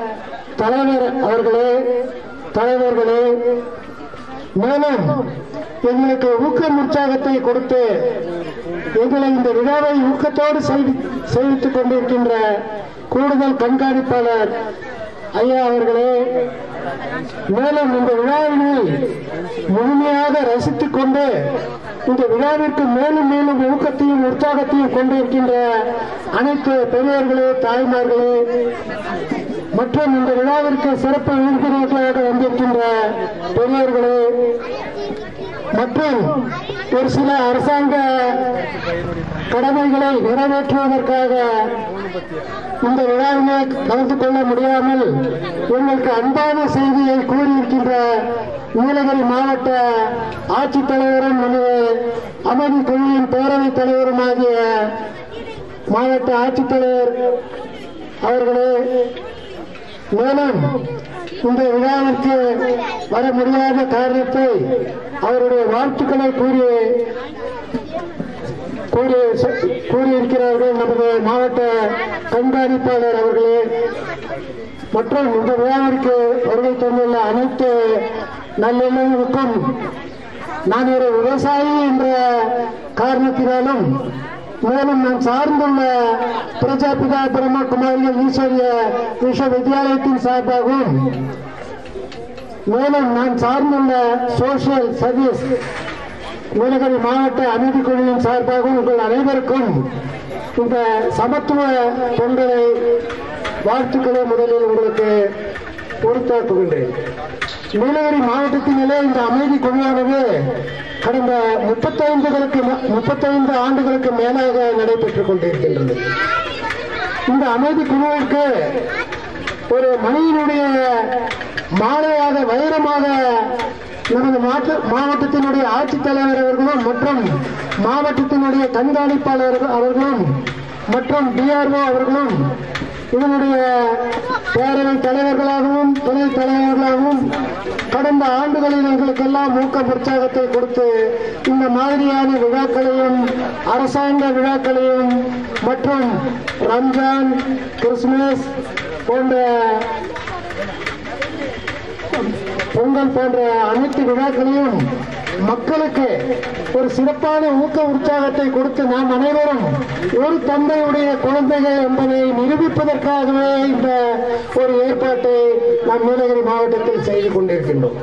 தலைவர்களே, மேலும் எங்களுக்கு ஊக்கம் உற்சாகத்தை கொடுத்து எங்களை இந்த விழாவை ஊக்கத்தோடு செய்வித்துக் கொண்டிருக்கின்ற கூடுதல் கண்காணிப்பாளர் ஐயா அவர்களே, மேலும் இந்த விழாவினை முழுமையாக ரசித்துக் கொண்டு இந்த விழாவிற்கு மேலும் மேலும் ஊக்கத்தையும் உற்சாகத்தையும் கொண்டிருக்கின்ற அனைத்து பெரியவர்களே, தாய்மார்களே மற்றும் இந்த விழாவிற்கு சிறப்பு விருந்தினர்களாக வந்திருக்கின்ற பெரியவர்களே மற்றும் ஒரு சில அரசாங்க கடமைகளை நிறைவேற்றுவதற்காக இந்த விழாவினை கலந்து கொள்ள முடியாமல் எங்களுக்கு அன்பான செய்தியை கூறியிருக்கின்ற நீலகிரி மாவட்ட ஆட்சித்தலைவரும் அமைதி குழுவின் பேரவைத் தலைவருமாகிய மாவட்ட ஆட்சித்தலைவர் அவர்களே, மேலும் இந்த விழாவிற்கு வர முடியாத காரணத்தை அவருடைய வாழ்த்துக்களை கூறியிருக்கிறார்கள் நமது மாவட்ட கண்காணிப்பாளர் அவர்களே. மற்றும் இந்த விழாவிற்கு வருகை தந்துள்ள அனைத்து நல்லெண்ணங்களுக்கும் நான் ஒரு விவசாயி என்ற காரணத்தினாலும் மேலும் நான் சார்ந்துள்ள பிரஜாபிதா பிரம்மா குமாரிகள் ஈஸ்வரிய விஸ்வவித்யாலயத்தின் சார்பாகவும் மேலும் நான் சார்ந்துள்ள சோசியல் சர்வீஸ் நீலகிரி மாவட்ட அமைதி குழுவின் சார்பாகவும் உங்கள் அனைவருக்கும் இந்த சமத்துவ பொங்கலை வாழ்த்துக்களை முதலில் உங்களுக்கு பொறுத்தாக்குகின்றேன். நீலகிரி மாவட்டத்திலே இந்த அமைதி குழுவானது கடந்த 35 35 ஆண்டுகளுக்கு மேலாக நடைபெற்றுக் கொண்டிருக்கின்றது. இந்த அமைதி குழுவிற்கு ஒரு மணியினுடைய மாலையாக வைரமாக நமது மாவட்டத்தினுடைய ஆட்சித்தலைவர் அவர்களும் மற்றும் மாவட்டத்தினுடைய கண்காணிப்பாளர் அவர்களும் மற்றும் டிஆர்ஓ அவர்களும் இதனுடைய பேரவை தலைவர்களாகவும் துணை தலைவர்களாகவும் கடந்த ஆண்டுகளில் எங்களுக்கெல்லாம் ஊக்கம் உற்சாகத்தை கொடுத்து இந்த மாதிரியான விழாக்களையும் அரசாங்க விழாக்களையும் மற்றும் ரம்ஜான், கிறிஸ்துமஸ் போன்ற பொங்கல் போன்ற அனைத்து விழாக்களையும் மக்களுக்கு ஒரு சிறப்பான ஊக்க உற்சாகத்தை கொடுத்து நாம் அனைவரும் ஒரு தந்தையுடைய குழந்தைகள் என்பதை நிரூபிப்பதற்காகவே இந்த ஒரு ஏற்பாட்டை நாம் நீலகிரி மாவட்டத்தில் செய்து கொண்டிருக்கின்றோம்.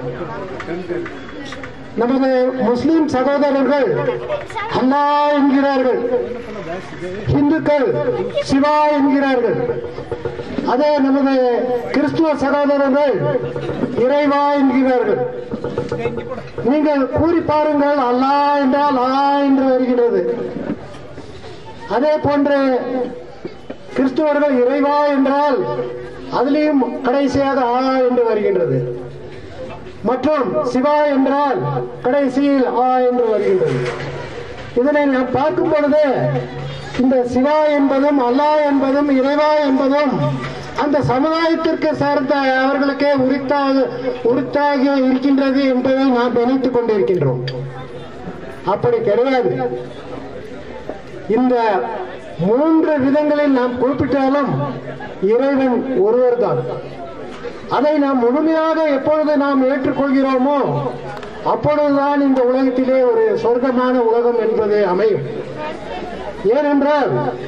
நமது முஸ்லிம் சகோதரர்கள் அல்லாஹ் என்கிறார்கள், இந்துக்கள் சிவா என்கிறார்கள். அதே நமது கிறிஸ்துவ சகோதரர்கள் இறைவா என்கிறார்கள். நீங்கள் கூறி பாருங்கள், அல்லாஹ் என்றால் ஆ என்று வருகிறது. அதே போன்று கிறிஸ்துவர்கள் இறைவா என்றால் அதிலேயும் கடைசியாக ஆ என்று வருகின்றது. மற்றும் சிவா என்றால் கடைசியில் ஆ என்று வருகின்றது. இதனை நாம் பார்க்கும் பொழுது இந்த சிவா என்பதும் அல்லாஹ் என்பதும் இறைவா என்பதும் அந்த சமுதாயத்திற்கு சார்ந்த அவர்களுக்கே உரித்தாகி இருக்கின்றது என்பதை நாம் நினைத்துக் கொண்டிருக்கின்றோம். அப்படி கிடையாது. இந்த 3 விதங்களில் நாம் குறிப்பிட்டாலும் இறைவன் ஒருவர் தான். அதை நாம் முழுமையாக எப்பொழுது நாம் ஏற்றுக்கொள்கிறோமோ அப்பொழுதுதான் இந்த உலகத்திலே ஒரு சொர்க்கமான உலகம் என்பது அமையும். ஏனென்றால்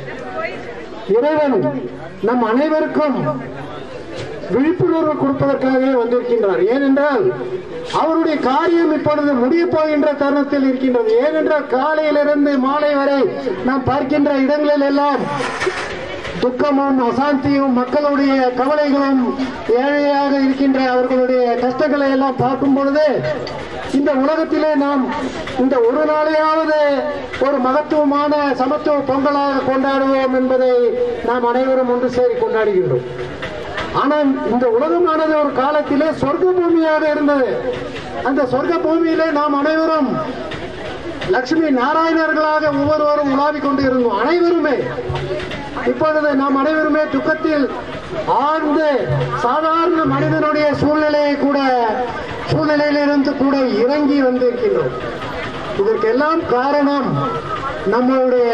இறைவன் நம் அனைவருக்கும் விழிப்புணர்வு கொடுப்பதற்காகவே வந்திருக்கின்றார். ஏனென்றால் அவருடைய காரியம் இப்பொழுது முடிய போகின்ற தருணத்தில் இருக்கின்றது. ஏனென்றால் காலையிலிருந்து மாலை வரை நாம் பார்க்கின்ற இடங்களில் எல்லாம் துக்கமும் அசாந்தியும் மக்களுடைய கவலைகளும் ஏழையாக இருக்கின்ற அவர்களுடைய கஷ்டங்களை எல்லாம் பார்க்கும் பொழுது இந்த உலகத்திலே நாம் இந்த ஒரு நாளையாவது ஒரு மகத்துவமான சமத்துவ பொங்கலாக கொண்டாடுவோம் என்பதை நாம் அனைவரும் ஒன்று சேரி கொண்டாடுகின்றோம். ஆனால் இந்த உலகமானது ஒரு காலத்திலே சொர்க்க பூமியாக இருந்தது. அந்த சொர்க்க பூமியிலே நாம் அனைவரும் லட்சுமி நாராயணர்களாக ஒவ்வொருவரும் உலாவிக் கொண்டு இருந்தோம். அனைவருமே இப்பொழுது நாம் அனைவருமே துக்கத்தில் ஆழ்ந்து சாதாரண மனிதனுடைய சூழ்நிலையிலிருந்து கூட இறங்கி வந்திருக்கின்றோம். இதற்கெல்லாம் காரணம் நம்மளுடைய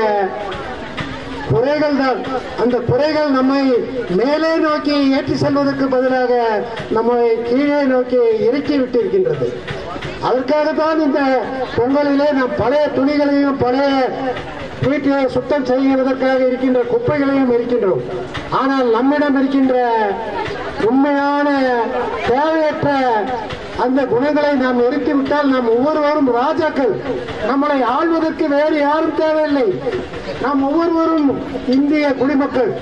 குறைகள் தான். அந்த குறைகள் நம்மை மேலே நோக்கி ஏற்றி செல்வதற்கு பதிலாக நம்மை கீழே நோக்கி இறக்கி விட்டிருக்கின்றது. அதற்காகத்தான் இந்த பொங்கலிலே நாம் பழைய துணிகளையும் பழைய வீட்டை சுத்தம் செய்வதற்காக இருக்கின்ற குப்பைகளையும் இருக்கின்றோம். ஆனால் நம்மிடம் இருக்கின்ற உண்மையான தேவையற்ற அந்த குணங்களை நாம் நிறுத்திவிட்டால் நாம் ஒவ்வொருவரும் ராஜாக்கள். நம்மளை ஆள்வதற்கு வேறு யாரும் தேவையில்லை. நாம் ஒவ்வொருவரும் இந்திய குடிமக்கள்.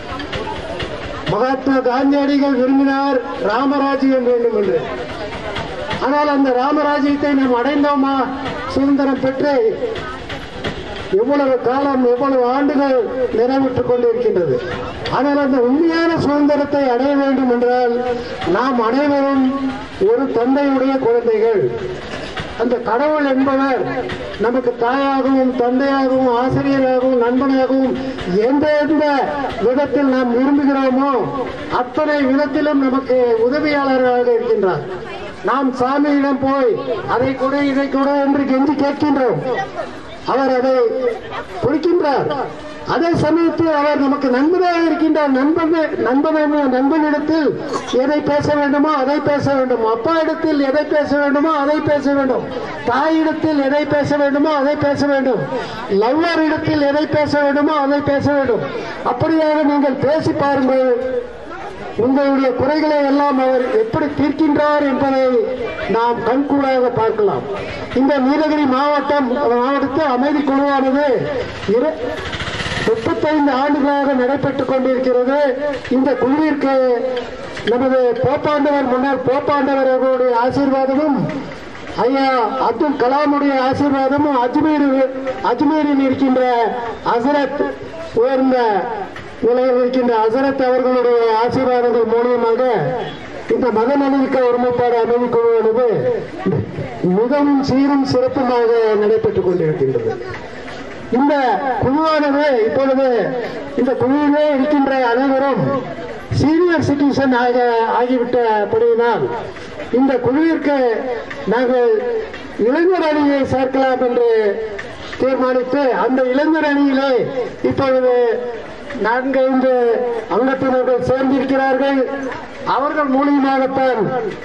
மகாத்மா காந்தியடிகள் விரும்பினார் ராமராஜ்யம் வேண்டும் என்று. ஆனால் அந்த ராமராஜ்யத்தை நாம் அடைந்தோமா? சுதந்திரம் பெற்று எவ்வளவு காலம் எவ்வளவு ஆண்டுகள் நிறைவேற்றுக் கொண்டிருக்கின்றது. ஆனால் அந்த உண்மையான சுதந்திரத்தை அடைய வேண்டும் என்றால் நாம் அனைவரும் ஒரு தந்தையுடைய குழந்தைகள். அந்த கடவுள் என்பவர் நமக்கு தாயாகவும் தந்தையாகவும் ஆசிரியராகவும் நண்பனாகவும் எந்த விதத்தில் நாம் விரும்புகிறோமோ அத்தனை விதத்திலும் நமக்கு உதவியாளராக இருக்கின்றார். நாம் சாமியிடம் போய் அதை கொடு இதை கொடு என்று கெஞ்சி கேட்கின்றோம். அவர் அதை கொடுக்கின்றார். அதே சமயத்தில் அவர் நமக்கு நண்பனாக இருக்கின்றார். நண்பனிடத்தில் எதை பேச வேண்டுமோ அதை பேச வேண்டும். அப்பா இடத்தில் எதை பேச வேண்டுமோ அதை பேச வேண்டும். தாயிடத்தில் எதை பேச வேண்டுமோ அதை பேச வேண்டும். லவ்வர் இடத்தில் எதை பேச வேண்டுமோ அதை பேச வேண்டும். அப்படியாக நீங்கள் பேசி பாருங்கள். உங்களுடைய குறைகளை எல்லாம் அவர் எப்படி தீர்க்கின்றார் என்பதை நாம் கண்கூடாக பார்க்கலாம். இந்த நீலகிரி மாவட்டத்தில் அமைதி குழுவானது 35 ஆண்டுகளாக நடைபெற்றுக் கொண்டிருக்கிறது. இந்த குழுவிற்கு நமது முன்னாள் போப்பாண்டவர் அவர்களுடைய ஆசீர்வாதமும் ஐயா அப்துல் கலாமுடைய ஆசீர்வாதமும் அஜ்மீரில் இருக்கின்ற ஹசரத் உயர்ந்த நிலையில் இருக்கின்ற ஹசரத் அவர்களுடைய ஆசீர்வாதங்கள் மூலியமாக இந்த மத நல்லிணக்க ஒருமைப்பாடு அமைதி குழுவானது மிகவும் சீரும் சிறப்புமாக நடைபெற்றுக் கொண்டிருக்கின்றது. இந்த குழுவானது இப்பொழுது இந்த குழுவிலே இருக்கின்ற அனைவரும் சீனியர் சிட்டிசன் ஆகிவிட்டபடியினால் இந்த குழுவிற்கு நாங்கள் இளைஞர் அணியை சேர்க்கலாம் என்று தீர்மானித்து அந்த இளைஞர் அணியிலே இப்பொழுது 4-5 அங்கத்தினர்கள் சேர்ந்திருக்கிறார்கள். அவர்கள் மூலியமாகத்தான்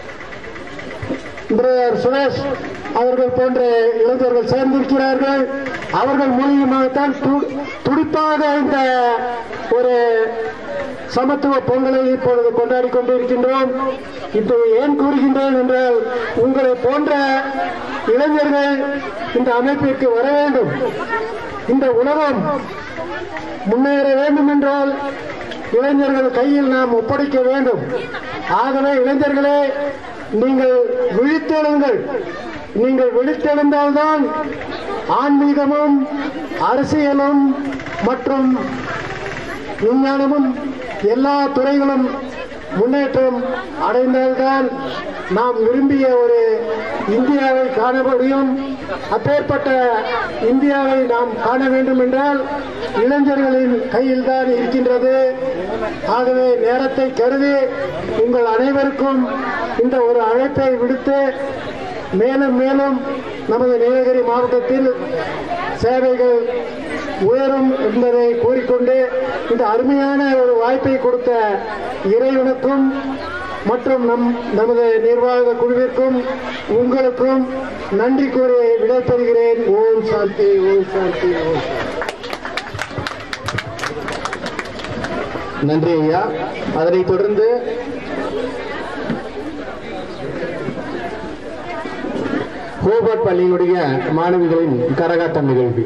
சுரேஷ் அவர்கள் போன்ற இளைஞர்கள் சேர்ந்திருக்கிறார்கள். அவர்கள் மூலியமாகத்தான் துடிப்பாக இந்த ஒரு சமத்துவ பொங்கலை இப்பொழுது கொண்டாடி கொண்டிருக்கின்றோம். இது ஏன் கூறுகின்றேன் என்றால், உங்களை போன்ற இளைஞர்கள் இந்த அமைப்பிற்கு வர வேண்டும். இந்த உலகம் முன்னேற வேண்டும் என்றால் இளைஞர்கள் கையில் நாம் ஒப்படைக்க வேண்டும். ஆகவே இளைஞர்களே, நீங்கள் விழித்தெழுங்கள். நீங்கள் விழித்தெழுந்தால்தான் ஆன்மீகமும் அரசியலும் மற்றும் விஞ்ஞானமும் எல்லா துறைகளும் முன்னேற்றம் அடைந்தால்தான் நாம் விரும்பிய ஒரு இந்தியாவை காண முடியும். அப்பேற்பட்ட இந்தியாவை நாம் காண வேண்டும் என்றால் இளைஞர்களின் கையில் தான் இருக்கின்றது. ஆகவே நேரத்தை கருதி உங்கள் அனைவருக்கும் இந்த ஒரு அழைப்பை விடுத்து மேலும் மேலும் நமது நீலகிரி மாவட்டத்தில் சேவைகள் உயரும் என்பதை கூறிக்கொண்டு இந்த அருமையான ஒரு வாய்ப்பை கொடுத்த இறைவனுக்கும் மற்றும் நமது நிர்வாக குழுவிற்கும் உங்களுக்கும் நன்றி கூறி விடைபெறுகிறேன். ஓம் சாந்தி, ஓம் சாந்தி, ஓம் சாந்தி. நன்றி ஐயா. அதனைத் தொடர்ந்து ஹோபர்ட் பள்ளியினுடைய மாணவிகளின் கரகாட்டம் நிகழ்வு.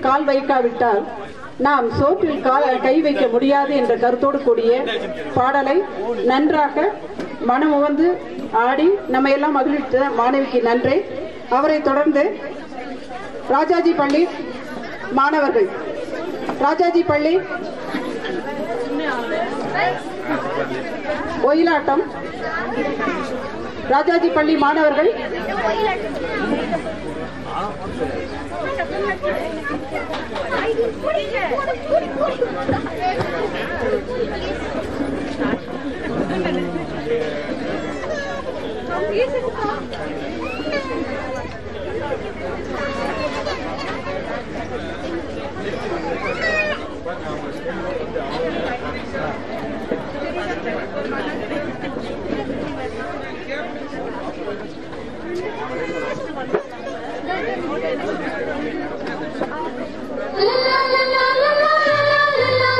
கால் வைக்காவிட்டால் நாம் சோற்றில் கை வைக்க முடியாது என்ற கருத்தோடு கூடிய பாடலை நன்றாக மனமுவந்து ஆடி நம்ம எல்லாம் மகிழ்ச்சி மாணவிக்கு நன்றி. அவரை தொடர்ந்து ராஜாஜி பள்ளி மாணவர்கள், ராஜாஜி பள்ளி ஒயிலாட்டம், ராஜாஜி பள்ளி மாணவர்கள் la la la la la la la la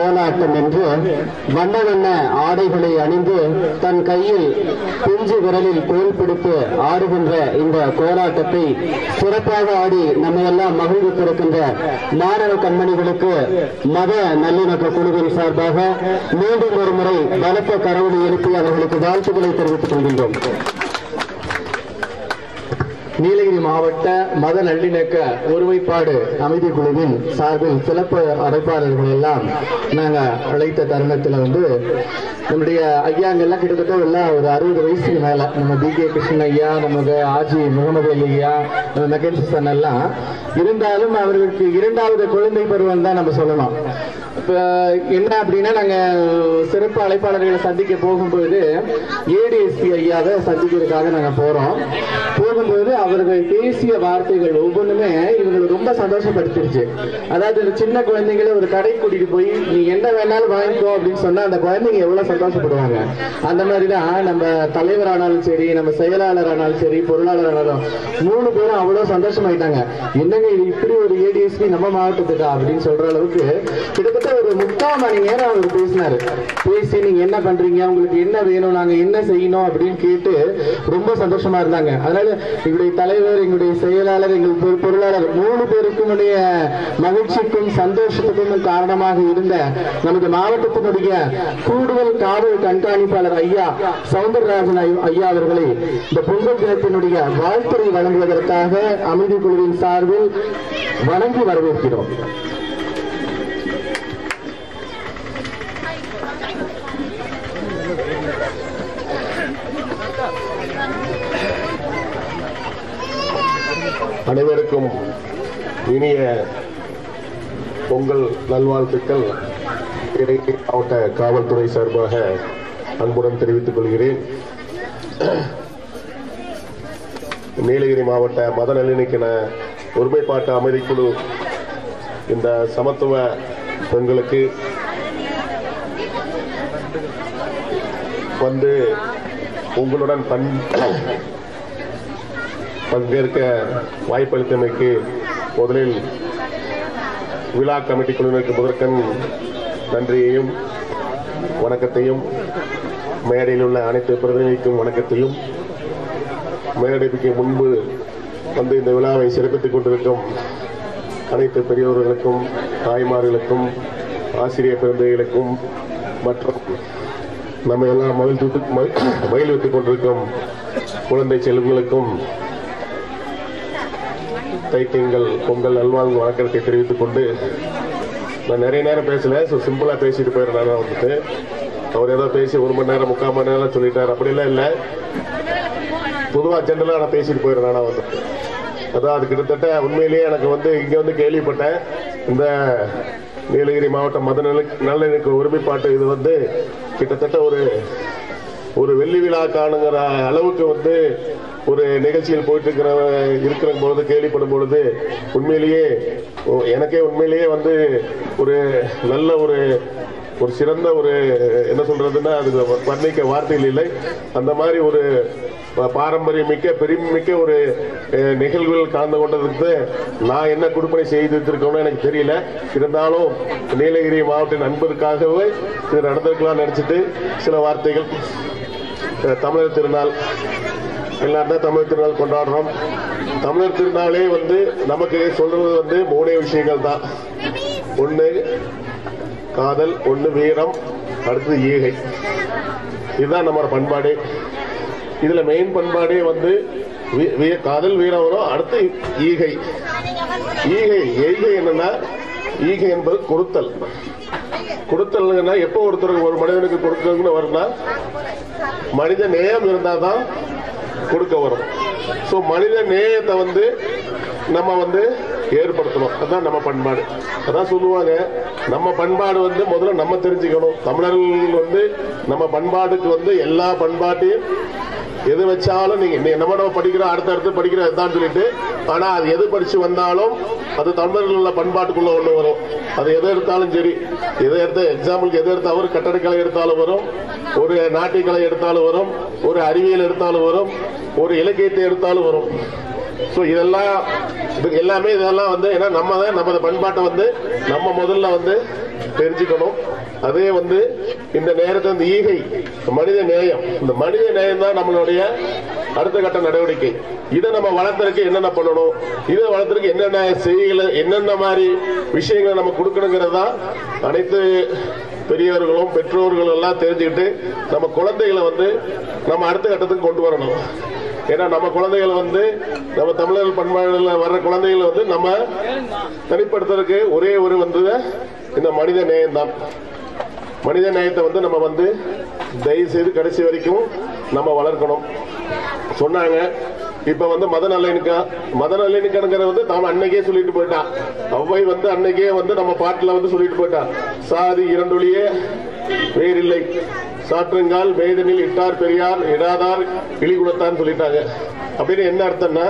கோலாட்டம் என்று வண்ண வண்ண ஆடைகளை அணிந்து தன் கையில் பிஞ்சு விரலில் கோல் பிடித்து ஆடுகின்ற இந்த கோலாட்டத்தை சிறப்பாக ஆடி நம்மையெல்லாம் மகிழ்வித்திருக்கின்ற மாணவ கண்மணிகளுக்கு மத நல்லிணக்க குழுவின் சார்பாக மீண்டும் ஒரு முறை பலத்த கரவொலி எழுப்பி அவர்களுக்கு வாழ்த்துக்களை தெரிவித்துக் கொள்கின்றோம். நீலகிரி மாவட்ட மத நல்லிணக்க ஒருமைப்பாடு அமைதி குழுவின் சார்பில் சிறப்பு அழைப்பாளர்கள் எல்லாம் நாங்க அழைத்த தருணத்துல நம்முடைய ஐயாங்கெல்லாம் கிட்டத்தட்ட எல்லாம் ஒரு 60 வயசுக்கு மேல நம்ம BK கிருஷ்ணன் ஐயா, நமக்கு ஆஜி முகமது அலி ஐயா, நம்ம மெக்கன்சன் எல்லாம் இருந்தாலும் அவர்களுக்கு 2வது குழந்தை பருவம் தான் நம்ம சொல்லணும். இப்ப என்ன அப்படின்னா நாங்க சிறப்பு அழைப்பாளர்களை சந்திக்க போகும்போது ADSP ஐயாவை சந்திக்கிறதுக்காக நாங்க போகும்போது அவர்கள் பேசிய வார்த்தைகள் ஒவ்வொன்றுமே இவங்களுக்கு ரொம்ப சந்தோஷப்படுத்திருச்சு. அதாவது சின்ன குழந்தைங்களை ஒரு கடை கூட்டிட்டு போய் நீ என்ன வேணாலும் வாங்கிக்கோ அப்படின்னு சொன்னா அந்த குழந்தைங்க எவ்வளவு சந்தோஷப்படுவாங்க. அந்த மாதிரிதான் நம்ம தலைவர் ஆனாலும் சரி, நம்ம செயலாளர் ஆனாலும் சரி, பொருளாளர் ஆனாலும் 3 பேரும் அவ்வளவு சந்தோஷமாயிட்டாங்க. என்னங்க இது இப்படி ஒரு ADSP நம்ம மாவட்டத்துக்கா அப்படின்னு சொல்ற அளவுக்கு கிட்டத்தட்ட ஒரு 3/4 மணி நேரம் அவர் பேசினாரு. பேசி நீங்க என்ன பண்றீங்க, உங்களுக்கு என்ன வேணும், நாங்க என்ன செய்யணும் அப்படின்னு கேட்டு ரொம்ப சந்தோஷமா இருந்தாங்க. அதனால எங்களுடைய தலைவர், எங்களுடைய செயலாளர், எங்கள் பொருளாளர் 3 பேருக்கும் மகிழ்ச்சிக்கும் சந்தோஷத்துக்கும் காரணமாக இருந்த நமது மாவட்டத்தினுடைய கூடுதல் காவல் கண்காணிப்பாளர் ஐயா சவுந்தரராஜன் ஐயா அவர்களை இந்த பொங்கல் தினத்தினுடைய வாழ்த்துறை வழங்குவதற்காக அமைதி குழுவின் சார்பில் வணங்கி வரவேற்கிறோம். அனைவருக்கும் இனிய பொங்கல் நல்வாழ்த்துக்கள் மாவட்ட காவல்துறை சார்பாக அன்புடன் தெரிவித்துக் கொள்கிறேன். நீலகிரி மாவட்ட மத நல்லிணக்க ஒருமைப்பாட்டு அமைதிக்குழு இந்த சமத்துவ பெண்களுக்கு உங்களுடன் பங்கேற்க வாய்ப்பளித்தமைக்கு முதலில் விழா கமிட்டி குழுவினருக்கு முதற்கண் நன்றியையும் வணக்கத்தையும், மேடையில் உள்ள அனைத்து பிரதிநிதிக்கும் வணக்கத்தையும், மேடைக்கு முன்பு இந்த விழாவை சிறப்பித்துக் கொண்டிருக்கும் அனைத்து பெரியோர்களுக்கும், தாய்மார்களுக்கும், ஆசிரியர் பெருந்தைகளுக்கும் மற்றும் நம்ம எல்லாம் மகிழ்வித்துக் கொண்டிருக்கும் குழந்தை செல்வங்களுக்கும் தைத்தியங்கள் பொங்கல் நல்வாழ்வு வணக்கத்தை தெரிவித்துக் கொண்டு, நான் நிறைய நேரம் பேசல, சிம்பிளா பேசிட்டு போயிடுறேன். அவர் ஏதோ பேசி 1 மணி நேரம் 3/4 மணி நேரம் சொல்லிட்டாரு, அப்படிலாம் இல்லை. பொதுவாக ஜென்ரலா நான் பேசிட்டு போயிடுறேன். அதான் அது கிட்டத்தட்ட உண்மையிலேயே எனக்கு இங்க கேள்விப்பட்டேன். இந்த நீலகிரி மாவட்ட மத நல்லிணக்க ஒருமைப்பாட்டு இது கிட்டத்தட்ட ஒரு வெள்ளி விழா காணுங்கிற அளவுக்கு ஒரு நிகழ்ச்சியில் போயிட்டு இருக்கிற பொழுது கேள்விப்படும் பொழுது உண்மையிலேயே எனக்கே உண்மையிலேயே ஒரு நல்ல ஒரு சிறந்த என்ன சொல்றதுன்னா அது வர்ணிக்க வார்த்தைகள் இல்லை. அந்த மாதிரி ஒரு பாரம்பரியமிக்க பெருமிக்க ஒரு நிகழ்வுகள் கலந்து கொண்டதுக்கு நான் என்ன கொடுப்பனை செய்து வைத்திருக்கோம்னு எனக்கு தெரியல. இருந்தாலும் நீலகிரி மாவட்ட நண்பருக்காகவே இது நடந்திருக்கலாம் நினைச்சிட்டு சில வார்த்தைகள். தமிழர் திருநாள் எல்லாரும் தான் தமிழர் திருநாள் கொண்டாடுறோம். தமிழர் திருநாளே நமக்கு சொல்றது 3 விஷயங்கள் தான். 1 காதல், 1 வீரம், அடுத்தது ஈகை. இதுதான் நம்மளோட பண்பாடு. இதுல மெயின் பண்பாடே காதல், வீரம் வரும். அடுத்து ஈகை. ஈகை என்னன்னா, ஈகை என்பது கொடுத்தல். கொடுத்தல்னா எப்போ ஒருத்தருக்கு ஒரு மனிதனுக்கு கொடுக்கணும்னு வரும்னா மனித நேயம் இருந்தாதான் கொடுக்க வரும். சோ மனித நேயத்தை நம்ம ஏற்படுத்தணும். அதான் நம்ம பண்பாடு. அதான் சொல்லுவாங்க, நம்ம பண்பாடு முதல்ல நம்ம தெரிஞ்சுக்கணும். தமிழர்கள் நம்ம பண்பாடுக்கு எல்லா பண்பாட்டையும் எது வச்சாலும் நீங்க நம்ம படிக்கிறோம், அடுத்தடுத்து படிக்கிறோம் தான் சொல்லிட்டு, ஆனா அது எது படிச்சு வந்தாலும் அது தமிழர்கள் பண்பாட்டுக்குள்ள ஒண்ணு வரும். அது எதை எடுத்தாலும் சரி, எதை எடுத்த எக்ஸாம்பிளுக்கு எதை எடுத்தாலும் ஒரு கட்டடக்கலை எடுத்தாலும் வரும், ஒரு நாட்டியக்கலை எடுத்தாலும் வரும், ஒரு அறிவியல் எடுத்தாலும் வரும், ஒரு இலக்கியத்தை எடுத்தாலும் வரும். சோ இதெல்லாம் எல்லாமே இதெல்லாம் ஏன்னா நம்ம தான் நமது பண்பாட்டை நம்ம முதல்ல தெரிஞ்சுக்கணும். அதே வந்து இந்த நேரத்தை இந்த ஈகை மனித நேயம், இந்த மனித நேயம் தான் நம்மளுடைய அடுத்த கட்ட நடவடிக்கை. இதை நம்ம வளர்த்தறதுக்கு என்னென்ன பண்ணணும், இதை வளர்த்தறதுக்கு என்னென்ன செய்திகளை என்னென்ன மாதிரி விஷயங்களை நம்ம கொடுக்கணுங்கிறது தான் அனைத்து பெரியவர்களும் பெற்றோர்களும் எல்லாம் தெரிஞ்சுக்கிட்டு நம்ம குழந்தைகளை வந்து நம்ம அடுத்த கட்டத்துக்கு கொண்டு வரணும். ஏன்னா நம்ம குழந்தைகள் வந்து நம்ம தமிழர் பண்பாடுல வர்ற குழந்தைகளை வந்து நம்ம தனிப்படுத்துறதுக்கு ஒரே ஒரு வந்து இந்த மனித நேயம் தான். மனித நேயத்தை வந்து நம்ம வந்து தயவு செய்து கடைசி வரைக்கும் நம்ம வளர்க்கணும் சொன்னாங்க. இப்ப வந்து மத நல்லிணக்கங்கிற வந்து நாம அன்னைக்கே சொல்லிட்டு போயிட்டான். அவ்வை வந்து அன்னைக்கே வந்து நம்ம பாட்டுல வந்து சொல்லிட்டு போயிட்டான். சாதி இரண்டொழியே வேறில்லை, சாற்றுங்கால் வேதனில் இட்டார் பெரியார் இடாதார் இழிகுணத்தான் சொல்லிட்டாங்க. அப்படின்னு என்ன அர்த்தம்னா,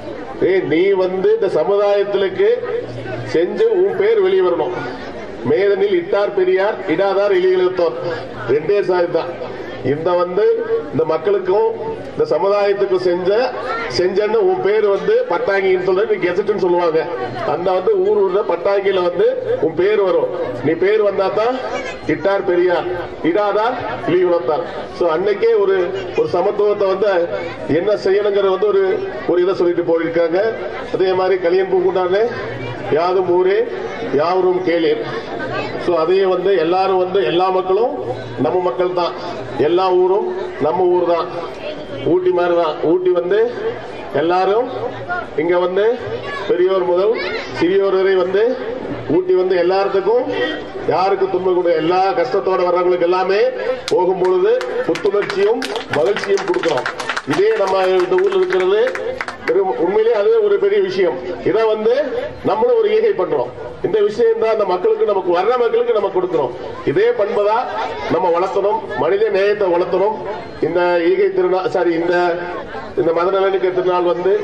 நீ வந்து இந்த சமுதாயத்திற்கு செஞ்சு உன் பேர் வெளியே வரணும். மேதனில் இட்டார் பெரியார் இடாதார் இழிகுணத்தோர் ரெண்டே சாதி தான். இந்த வந்து இந்த மக்களுக்கும் இந்த சமுதாயத்துக்கும் செஞ்சன்னு உன் பேர் வந்து பட்டாங்கின்னு சொல்ற கெசட்னு சொல்லுவாங்க. அந்த வந்து ஊர்ல பட்டாங்கில வந்து உன் பேர் வரும். நீ பேர் வந்தா தான் இட்டார் பெரியார் இடாதார் இழிகுணத்தார். சோ அன்னைக்கே ஒரு சமத்துவத்தை வந்து என்ன செய்யணுங்கிற வந்து ஒரு இதை சொல்லிட்டு போயிருக்காங்க. அதே மாதிரி கலியன் பூங்குண்டானே யாதும் ஊரே யாவரும் கேளீர். சோ அதையும் வந்து எல்லாரும் வந்து எல்லா மக்களும் நம்ம மக்கள் தான், எல்லா ஊரும் நம்ம ஊர் தான். ஊட்டி மாதிரி தான். ஊட்டி வந்து எல்லாரும் இங்க வந்து பெரியோர் முதல் சிறியோர் வரை வந்து ஊட்டி வந்து எல்லாத்துக்கும் யாருக்கு துன்பம் கூட எல்லா கஷ்டத்தோட வர்றவங்களுக்கு எல்லாமே போகும்பொழுது புத்துணர்ச்சியும் மகிழ்ச்சியும் கொடுக்கிறோம். இதே நம்ம இந்த ஊர்ல இருக்கிறது உண்மையிலேயே அது ஒரு பெரிய விஷயம். இதை வந்து நம்மளும் ஒரு ஈகை பண்றோம். இந்த விஷயம் தான் அந்த மக்களுக்கு நமக்கு வர்ற மக்களுக்கு நம்ம கொடுக்கிறோம். இதே பண்பதா நம்ம வளர்த்தணும், மனித நேயத்தை வளர்த்தணும். இந்த ஈகை திருநாள் சாரி இந்த மத நல்லிணக்க திருநாள் வந்து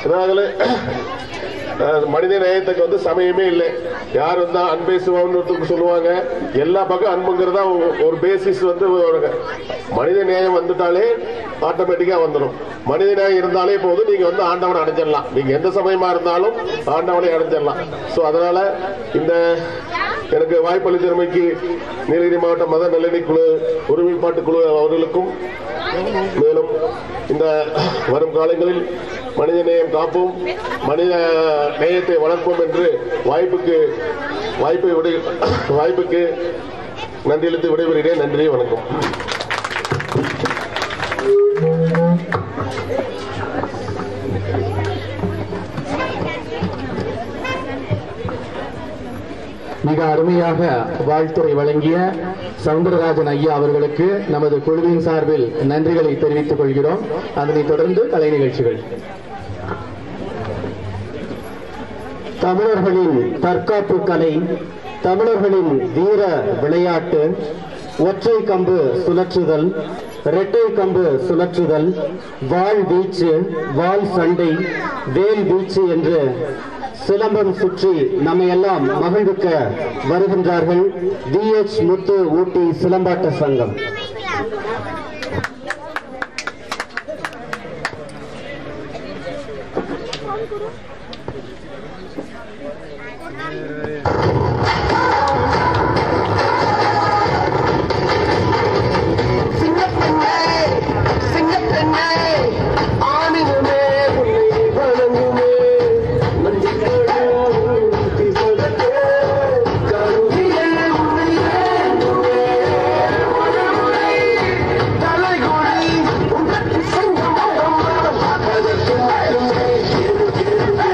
மனித நேயத்துக்கு வந்து சமயமே இல்லை. யார் வந்தா அன்பே சிவம்னு சொல்லுவாங்க. எல்லா பக்கம் அன்புங்கிறதா ஒரு பேசிஸ் வந்து மனித நேயம் வந்துட்டாலே ஆட்டோமேட்டிக்கா வந்துடும். மனித நேயம் இருந்தாலே போதும், நீங்க வந்து ஆண்டவனை அடைஞ்சிடலாம். நீங்க எந்த சமயமா இருந்தாலும் ஆண்டவனை அடைஞ்சிடலாம். சோ அதனால இந்த எனக்கு வாய்ப்பளி திறமைக்கு நீலகிரி மாவட்ட மத நல்லிணக்க குழு ஒருமைப்பாட்டு குழு அவர்களுக்கும், மேலும் இந்த வரும் காலங்களில் மனித நேயம் காப்போம், மனித நேயத்தை வளர்ப்போம் என்று வாய்ப்புக்கு நன்றியளித்து விடைபெறுகிறேன். நன்றி, வணக்கம். மிக அருமையாக வாழ்த்துறை வழங்கிய சவுந்தரராஜன் ஐயா அவர்களுக்கு நமது குழுவின் சார்பில் நன்றிகளை தெரிவித்துக் கொள்கிறோம். அதனைத் தொடர்ந்து கலை நிகழ்ச்சிகள். தமிழர்களின் தற்காப்பு கலை, தமிழர்களின் வீர விளையாட்டு, ஒற்றை கம்பு சுழற்றுதல், இரட்டை கம்பு சுழற்றுதல், வாள் வீச்சு, வாள் சண்டை, வேல் வீச்சு என்று சிலம்பம் சுற்றி நம்மையெல்லாம் மகிழ்விக்க வருகின்றார்கள் VH முத்து ஊட்டி சிலம்பாட்ட சங்கம். Yeah.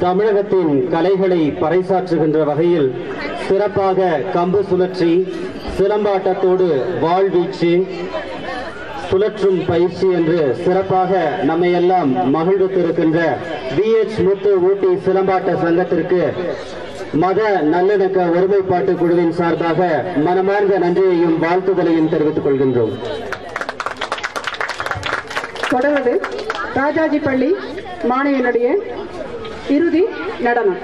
தமிழகத்தின் கலைகளை பறைசாற்றுகின்ற வகையில் சிறப்பாக கம்பு சுழற்சி, சிலம்பாட்டத்தோடு வாழ்வீச்சு, சுழற்றும் பயிற்சி என்று சிறப்பாக நம்மையெல்லாம் மகிழ்வித்திருக்கின்ற VH முத்து ஊட்டி சிலம்பாட்ட சங்கத்திற்கு மத நல்லிணக்க ஒருமைப்பாட்டு குழுவின் சார்பாக மனமார்ந்த நன்றியையும் வாழ்த்துதலையும் தெரிவித்துக் கொள்கின்றோம். தொடர்வது ராஜாஜி பள்ளி மாணவியினுடைய இறுதி நடனம்.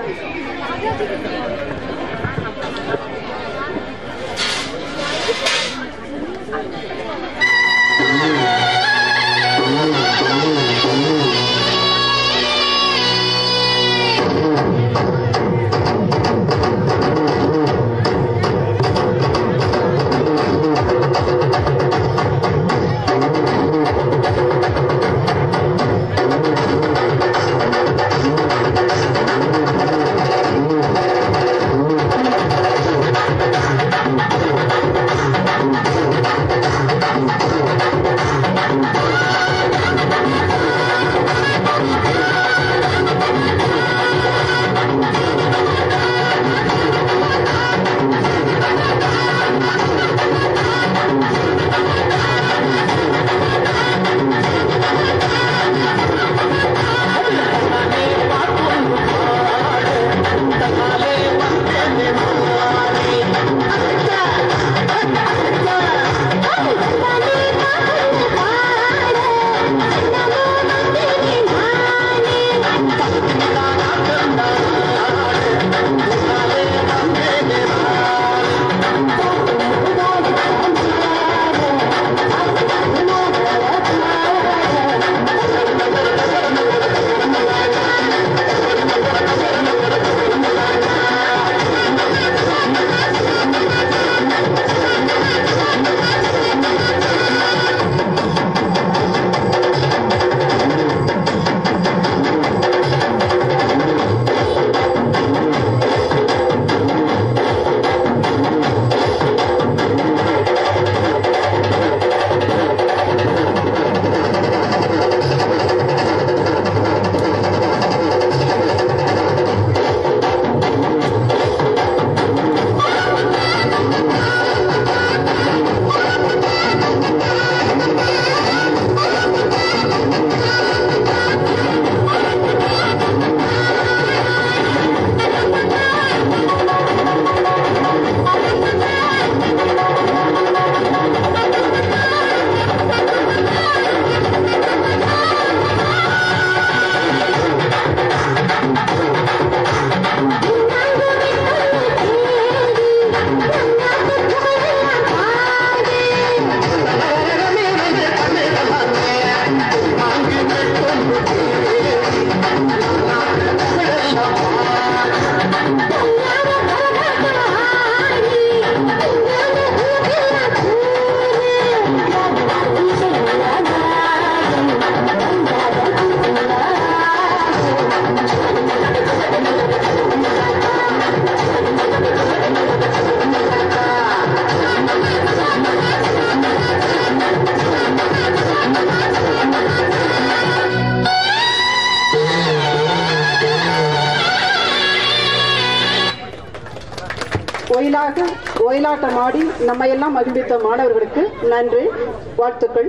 ஒயிலாட்டமாடி நம்ம எல்லாம் மகிழ்வித்த மாணவர்களுக்கு நன்றி, வாழ்த்துக்கள்.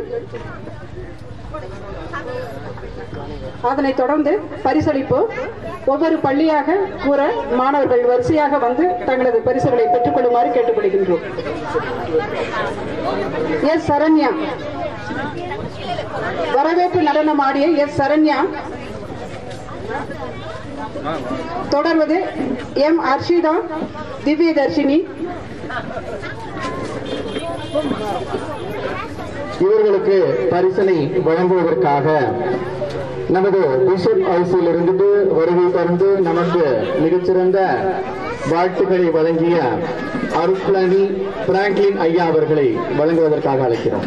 அதனைத் தொடர்ந்து பரிசளிப்பு. ஒவ்வொரு பள்ளியாக கூற மாணவர்கள் வரிசையாக வந்து தங்களது பரிசுகளை பெற்றுக் கொள்ளுமாறு கேட்டுக்கொள்கின்றோம். எஸ் சரண்யா, வரவேற்பு நடனம் ஆடிய எஸ் சரண்யா. தொடர்வது எம் அர்ஷிதா, திவ்ய தர்ஷினி. இவர்களுக்கு பரிசனை வழங்குவதற்காக நமது பிஷப் ஹவுஸில் இருந்து வருகை தந்து நமக்கு மிகச்சிறந்த வாழ்த்துக்களை வழங்கிய அருட்பழனி பிராங்க்லின் ஐயா அவர்களை வழங்குவதற்காக அழைக்கிறோம்.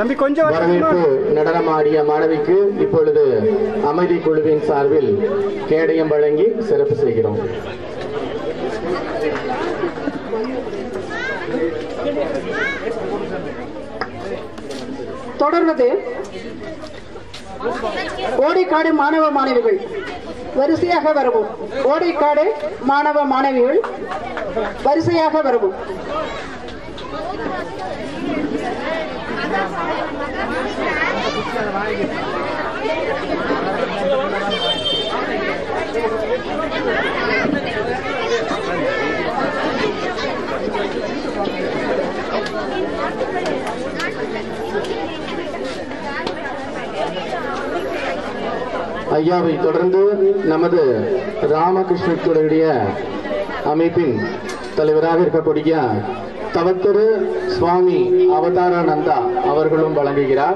தம்பி கொஞ்சம் வரவேற்பு நடனமாடிய மாணவிக்கு இப்பொழுது அமைதி குழுவின் சார்பில் கேடயம் வழங்கி சிறப்பு செய்கிறோம். தொடர்வது ஓடைக்காடு மாணவ மாணவிகள் வரிசையாக வரவும். ஓடைக்காடு மாணவ மாணவிகள் வரிசையாக வரவும். ஐயாவை தொடர்ந்து நமது ராமகிருஷ்ணத்துடைய அமைப்பின் தலைவராக இருக்கக்கூடிய தவத்திரு சுவாமி அவதாரானந்தா அவர்களும் வழங்குகிறார்.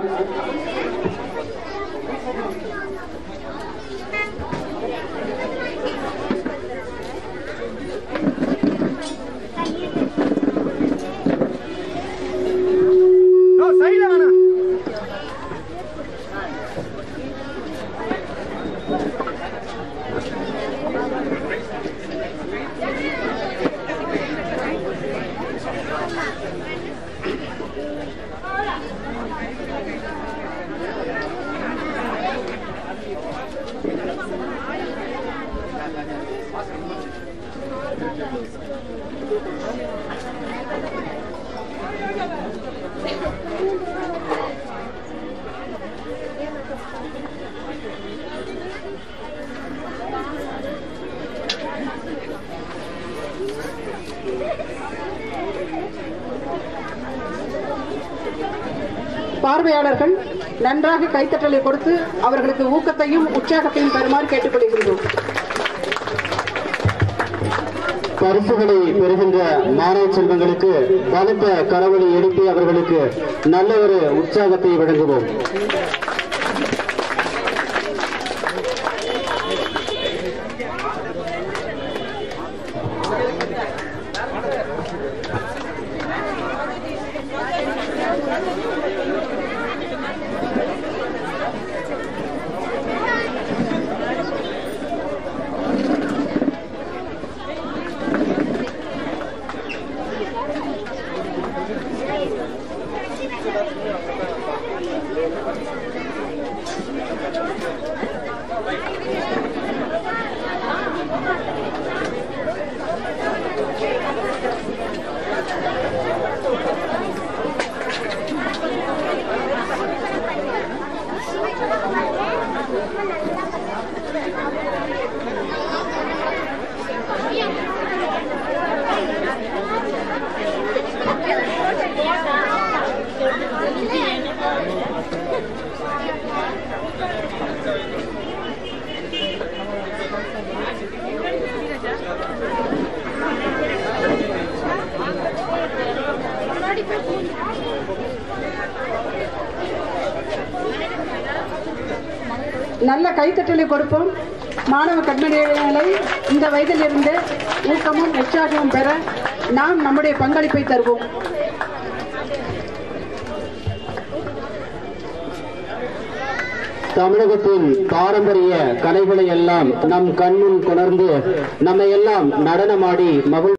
பார்வையாளர்கள் நன்றாக கைத்தட்டலை கொடுத்து அவர்களுக்கு ஊக்கத்தையும் உற்சாகத்தையும் பெறுமாறு கேட்டுக்கொள்கிறோம். பரிசுகளை பெறுகின்ற மாணவ செல்வங்களுக்கு பலத்த கரவொலி எழுப்பி அவர்களுக்கு நல்ல ஒரு உற்சாகத்தை வழங்குவோம். நல்ல கைத்தட்டலை கொடுப்போம். மாணவ கண்மணிகளை இந்த வயதிலிருந்து ஊக்கமும் உற்சாகமும் பெற நாம் நம்முடைய பங்களிப்பை தருவோம். தமிழகத்தின் பாரம்பரிய கலைகளை எல்லாம் நம் கண்முன் கொணர்ந்து நம்மை எல்லாம் நடனமாடி மகிழ்